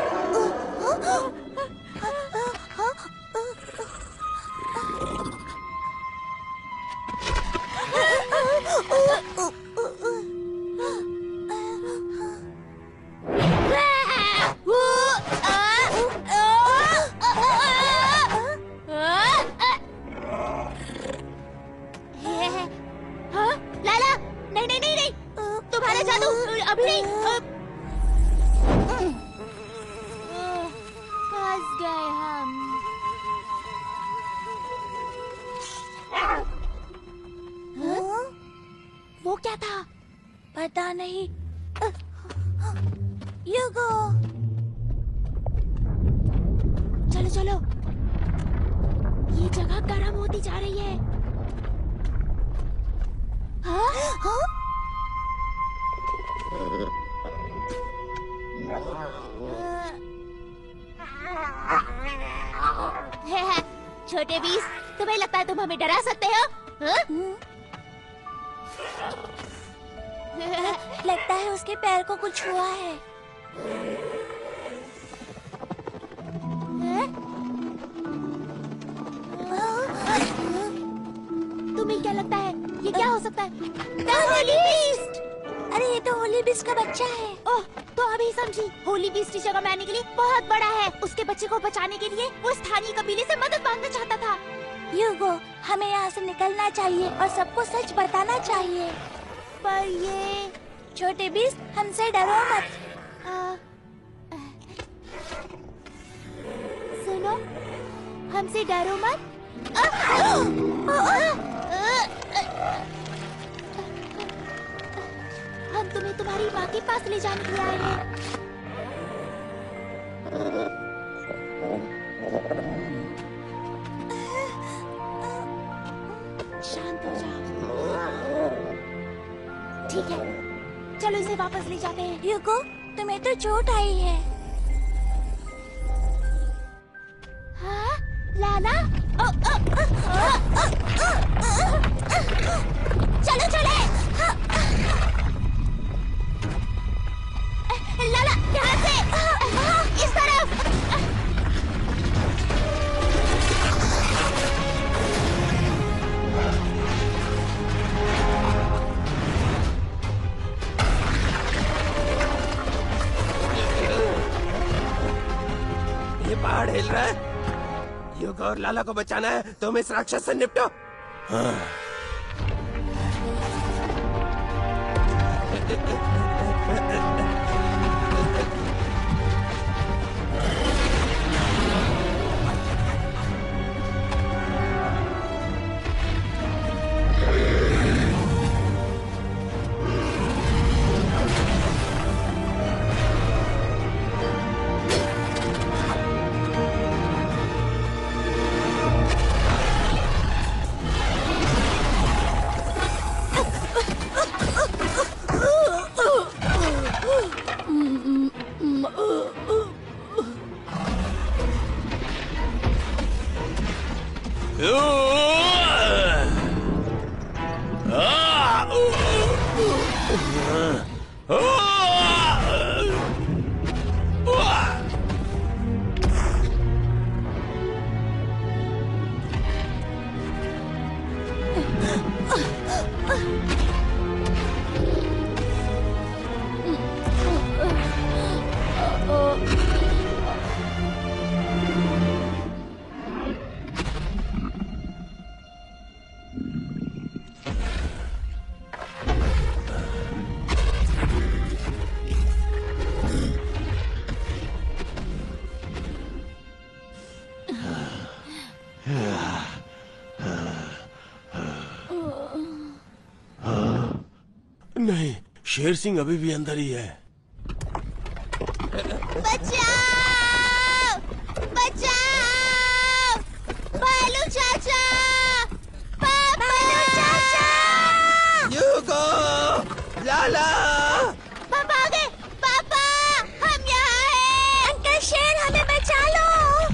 लाला, नहीं नहीं नहीं नहीं, तुम्हारा जादू अभी नहीं। फंस गए हम। वो क्या था? पता नहीं। ह्यूगो, चलो चलो, ये जगह गर्म होती जा रही है। हाँ? हाँ? छोटे बीस, तुम्हें लगता है तुम हमें डरा सकते हो? हाँ? लगता है उसके पैर को कुछ हुआ है। तुम्हें क्या लगता है ये क्या हो सकता है? Holy beast! अरे ये तो होली बीस्ट का बच्चा है। ओह, तो अभी समझी। होली बीस्ट की जगह में आने के लिए बहुत बड़ा है। उसके बच्चे को बचाने के लिए वो स्थानीय कबीले से मदद मांगना चाहता था। ह्यूगो, हमें यहाँ से निकलना चाहिए और सबको सच बताना चाहिए। पर ये छोटे बीस्ट, हमसे डरो मत। सुनो, हमसे डरो मत। हम तुम्हें तुम्हारी माँ के पास ले जाने के लिए आए हैं। शांत हो जाओ। ठीक है, चलो इसे वापस ले जाते हैं। ह्यूगो, तुम्हें तो चोट आई है। हाँ, लाला? चलो चले। लाला, यहाँ से, इस तरफ। ये पहाड़ हिल रहा है। ह्यूगो और लाला को बचाना है, तुम इस राक्षस से निपटो। नहीं, शेर सिंह अभी भी अंदर ही है। बचाओ! बचाओ! भालू चाचा! पापा! भालू चाचा! यूगो, लाला, पापा आ गए! पापा! हम यहाँ हैं! अंकल शेर, हमें बचा लो!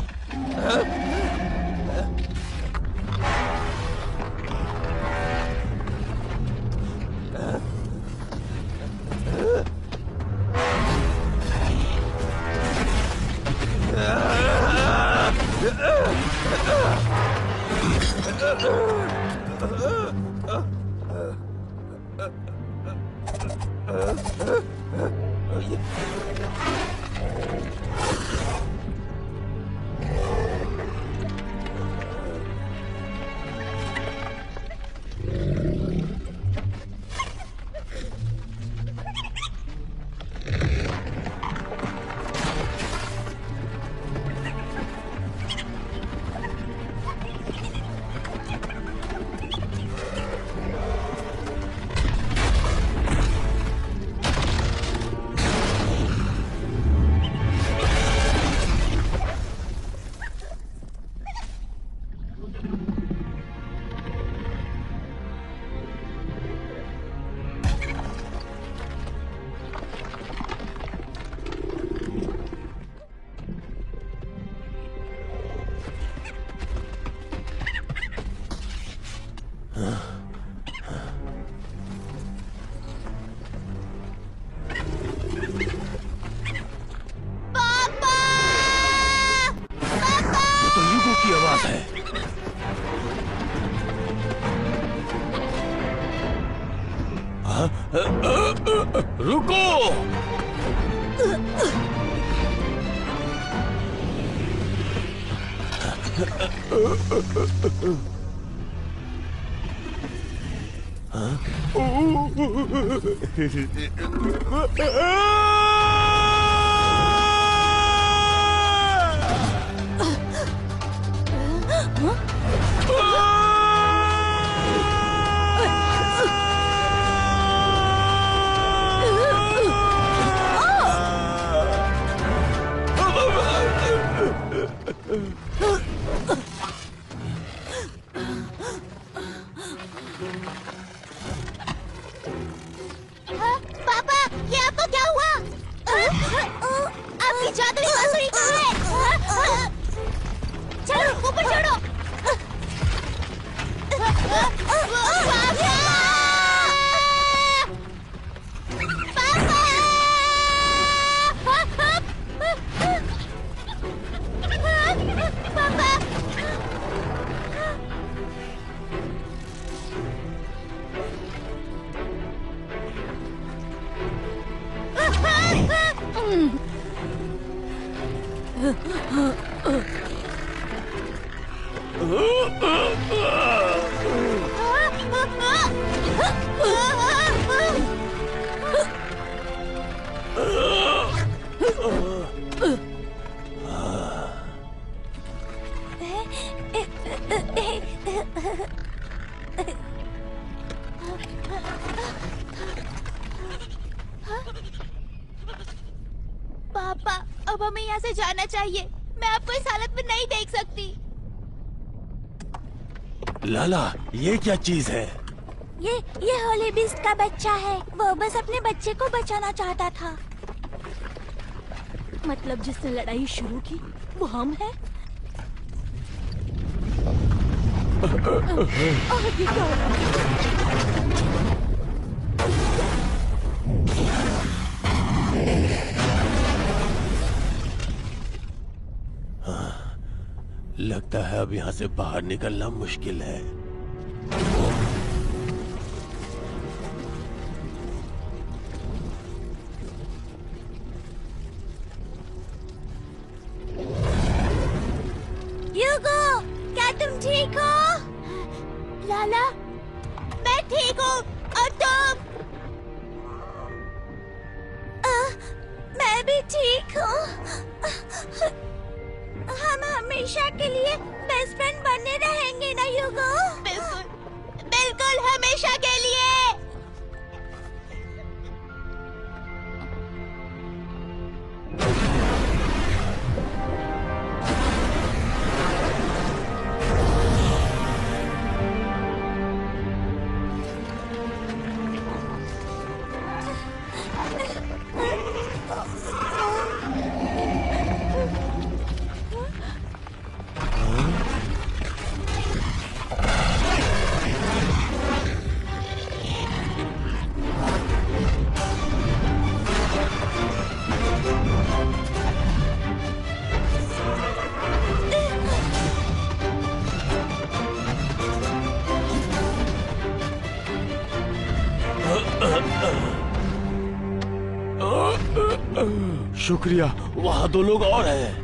रुको! पापा, ये आपको क्या हुआ? आपकी जादुई बांसुरी कहाँ है? चलो ऊपर चढ़ो। पापा, अब हमें यहाँ से जाना चाहिए। मैं आपको इस हालत में नहीं देख सकती। लाला, ये क्या चीज है? ये होली बीस्ट का बच्चा है। वो बस अपने बच्चे को बचाना चाहता था। मतलब जिसने लड़ाई शुरू की वो हम हैं? आगे क्या हो रहा है? लगता है अब यहाँ से बाहर निकलना मुश्किल है। यूगो, क्या तुम ठीक हो? लाला, मैं ठीक हूँ। और तुम? मैं भी ठीक हूँ। हम हमेशा के लिए बेस्ट फ्रेंड बने रहेंगे ना यूगो? बिल्कुल, बिल्कुल हमेशा के लिए। शुक्रिया, वहाँ 2 लोग और हैं।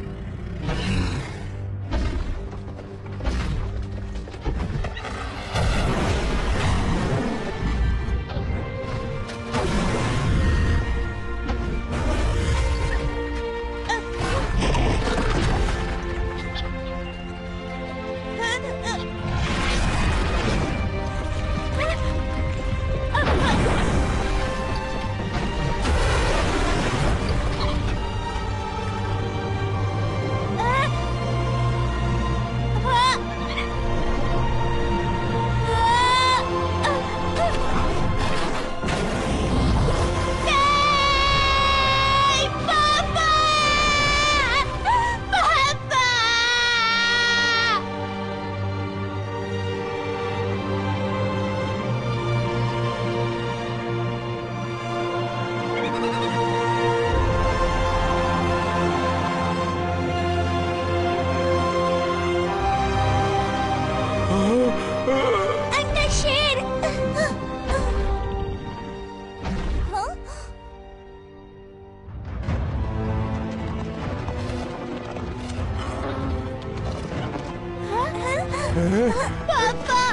पापा।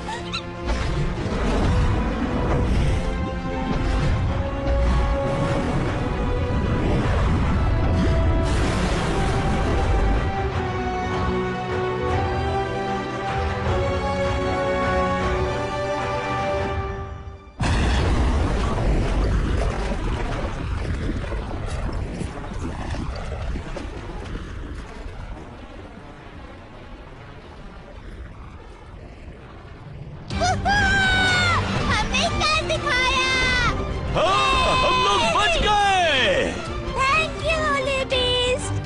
हमने कर दिखाया। हाँ, हम लोग बच गए। Thank you holy beast.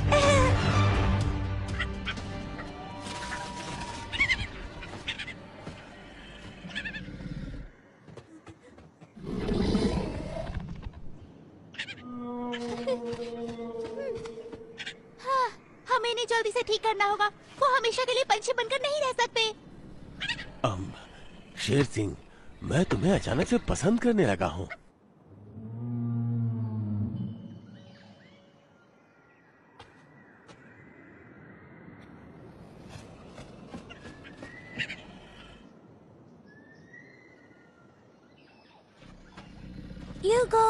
हाँ, हमें इन्हें जल्दी से ठीक करना होगा। वो हमेशा के लिए पंछी बनकर नहीं रह सकते। शेर सिंह, मैं तुम्हें अचानक से पसंद करने लगा हूँ। Hugo.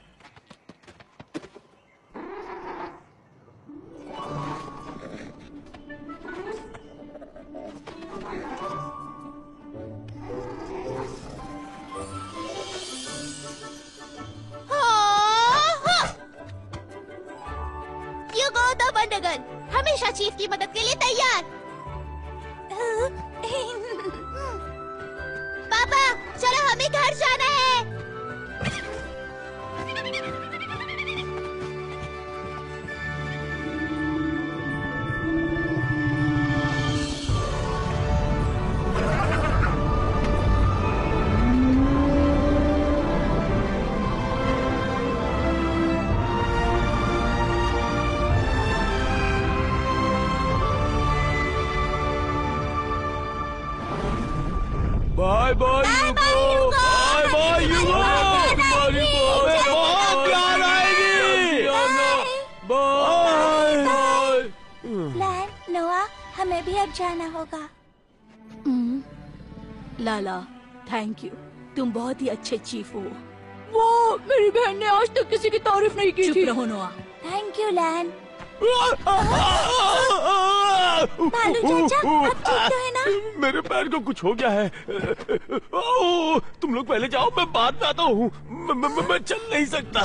Hugo द बंडगन हमेशा चीफ की मदद के लिए तैयार। पापा, चलो हमें घर जाना है। Bye bye Yugo, bye bye Yugo. तुम्हारी हमें बहुत याद आएगी। Bye bye. लैन, नोआ, हमें भी अब जाना होगा। Lala, thank you. तुम बहुत ही अच्छे चीफ हो। वाह, मेरी बहन ने आज तक किसी की तारीफ नहीं की थी। चुप रहो नोआ। Thank you Lan. भालू चाचा, आप ठीक तो है ना? मेरे पैर को कुछ हो गया है। तुम लोग पहले जाओ, मैं बाद में आता हूँ। मैं चल नहीं सकता।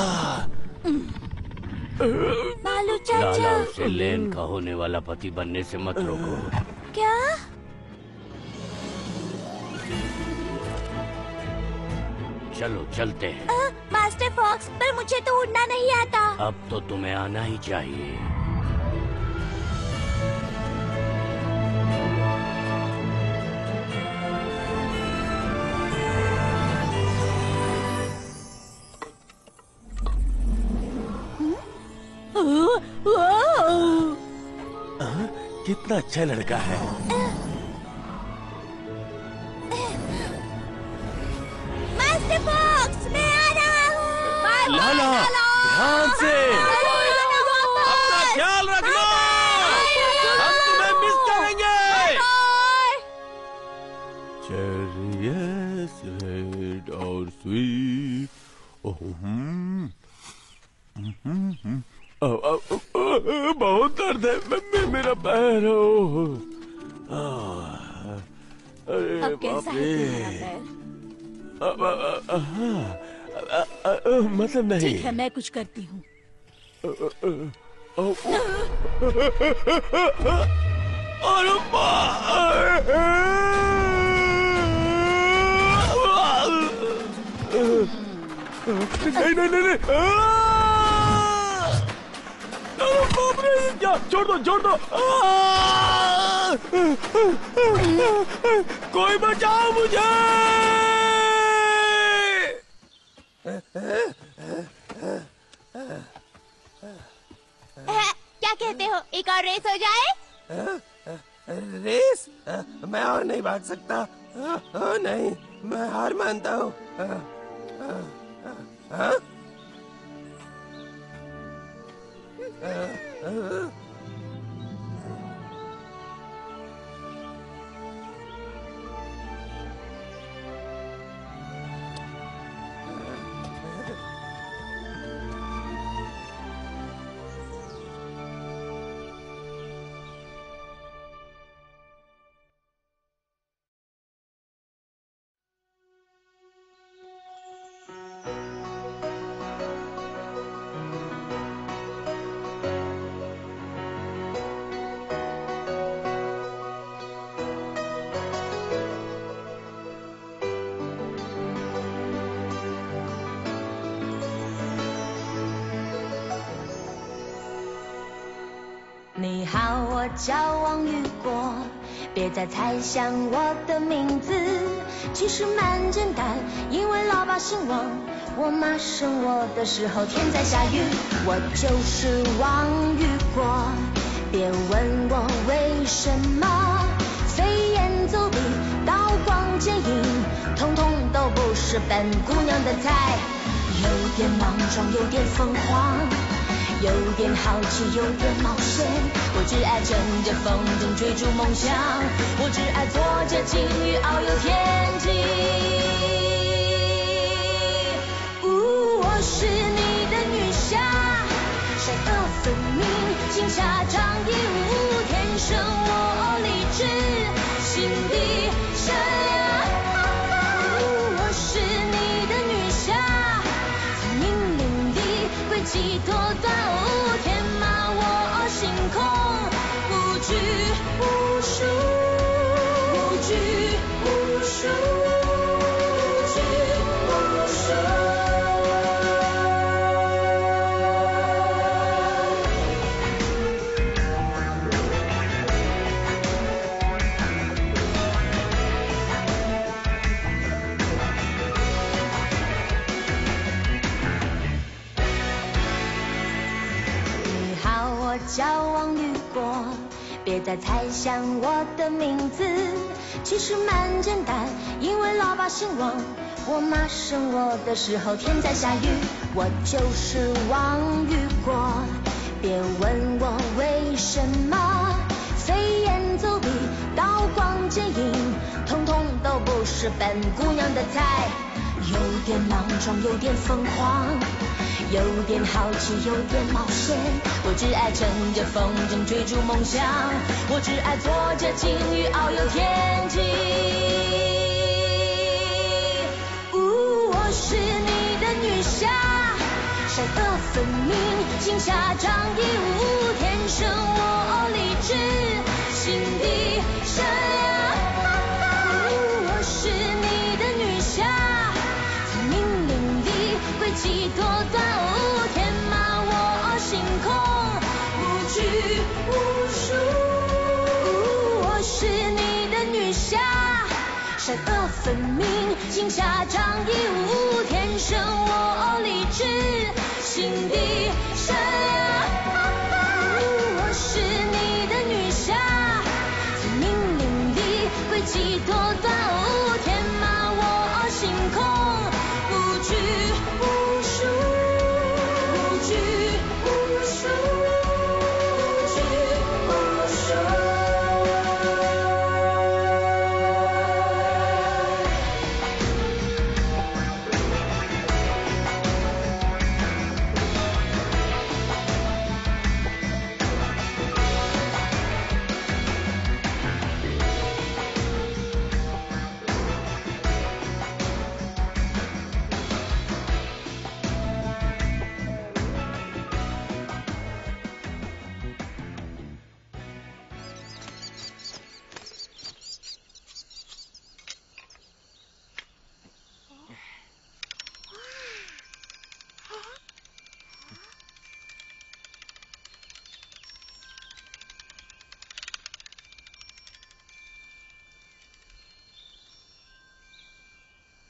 भालू लाला, चाचा। उसे लेन का होने वाला पति बनने से मत रोको। क्या? चलो चलते हैं। मास्टर फॉक्स, पर मुझे तो उड़ना नहीं आता। अब तो तुम्हें आना ही चाहिए। कितना अच्छा लड़का है। मास्टर फॉक्स, मैं आ लाला ध्यान से, अपना ख्याल रखना, हम तुम्हें मिस करेंगे। चेरियस रेड और स्वीट। बहुत दर्द है मेरा पैर। अरे अब कैसा है तुम्हारा पैर? मतलब नहीं। ठीक है, मैं कुछ करती हूँ। नहीं। बाप रे, छोड़ दो। कोई बचाओ मुझे। क्या कहते हो, एक और रेस हो जाए? रेस? मैं और नहीं भाग सकता। नहीं, मैं हार मानता हूँ। 你好，我叫王雨果，别再猜想我的名字。其实蛮简单，因为老爸姓王，我妈生我的时候天在下雨。我就是王雨果，别问我为什么。飞檐走壁，刀光剑影，统统都不是本姑娘的菜。有点莽撞，有点疯狂，有点好奇，有点冒险，我只爱乘着风筝追逐梦想，我只爱坐着鲸鱼遨游天际。我是你的女侠，帅得分明，行侠仗义无，天生我理智，心地善良。我是你的女侠，聪明伶俐，诡计多端。天马我星空，无拘无束，无拘无束，无拘无束。叫王雨果，别再猜想我的名字。其实蛮简单，因为老爸姓王，我妈生我的时候天在下雨。我就是王雨果，别问我为什么。飞檐走壁，刀光剑影，统统都不是本姑娘的菜。有点莽撞，有点疯狂，有点好奇，有点冒险，我只爱乘着风筝追逐梦想，我只爱坐着鲸鱼遨游天际。我是你的女侠，帅得分明，行侠仗义无，天生我理智，心地善良。我是你的女侠，聪明伶俐，诡计多端，天马我星空，无拘无束。我是你的女侠，帅得分明，行侠仗义无，天生我理智，心地善良。我是你的女侠，聪明伶俐，诡计多端，天马我星空，无拘无束。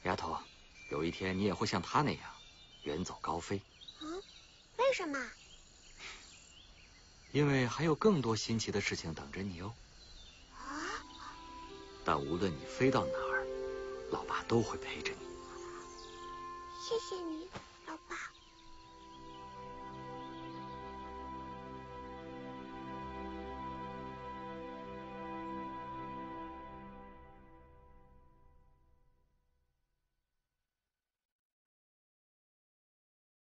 丫头，有一天你也会像他那样，远走高飞。 为什么？ 因为还有更多新奇的事情等着你哦。但无论你飞到哪儿，老爸都会陪着你。 谢谢你。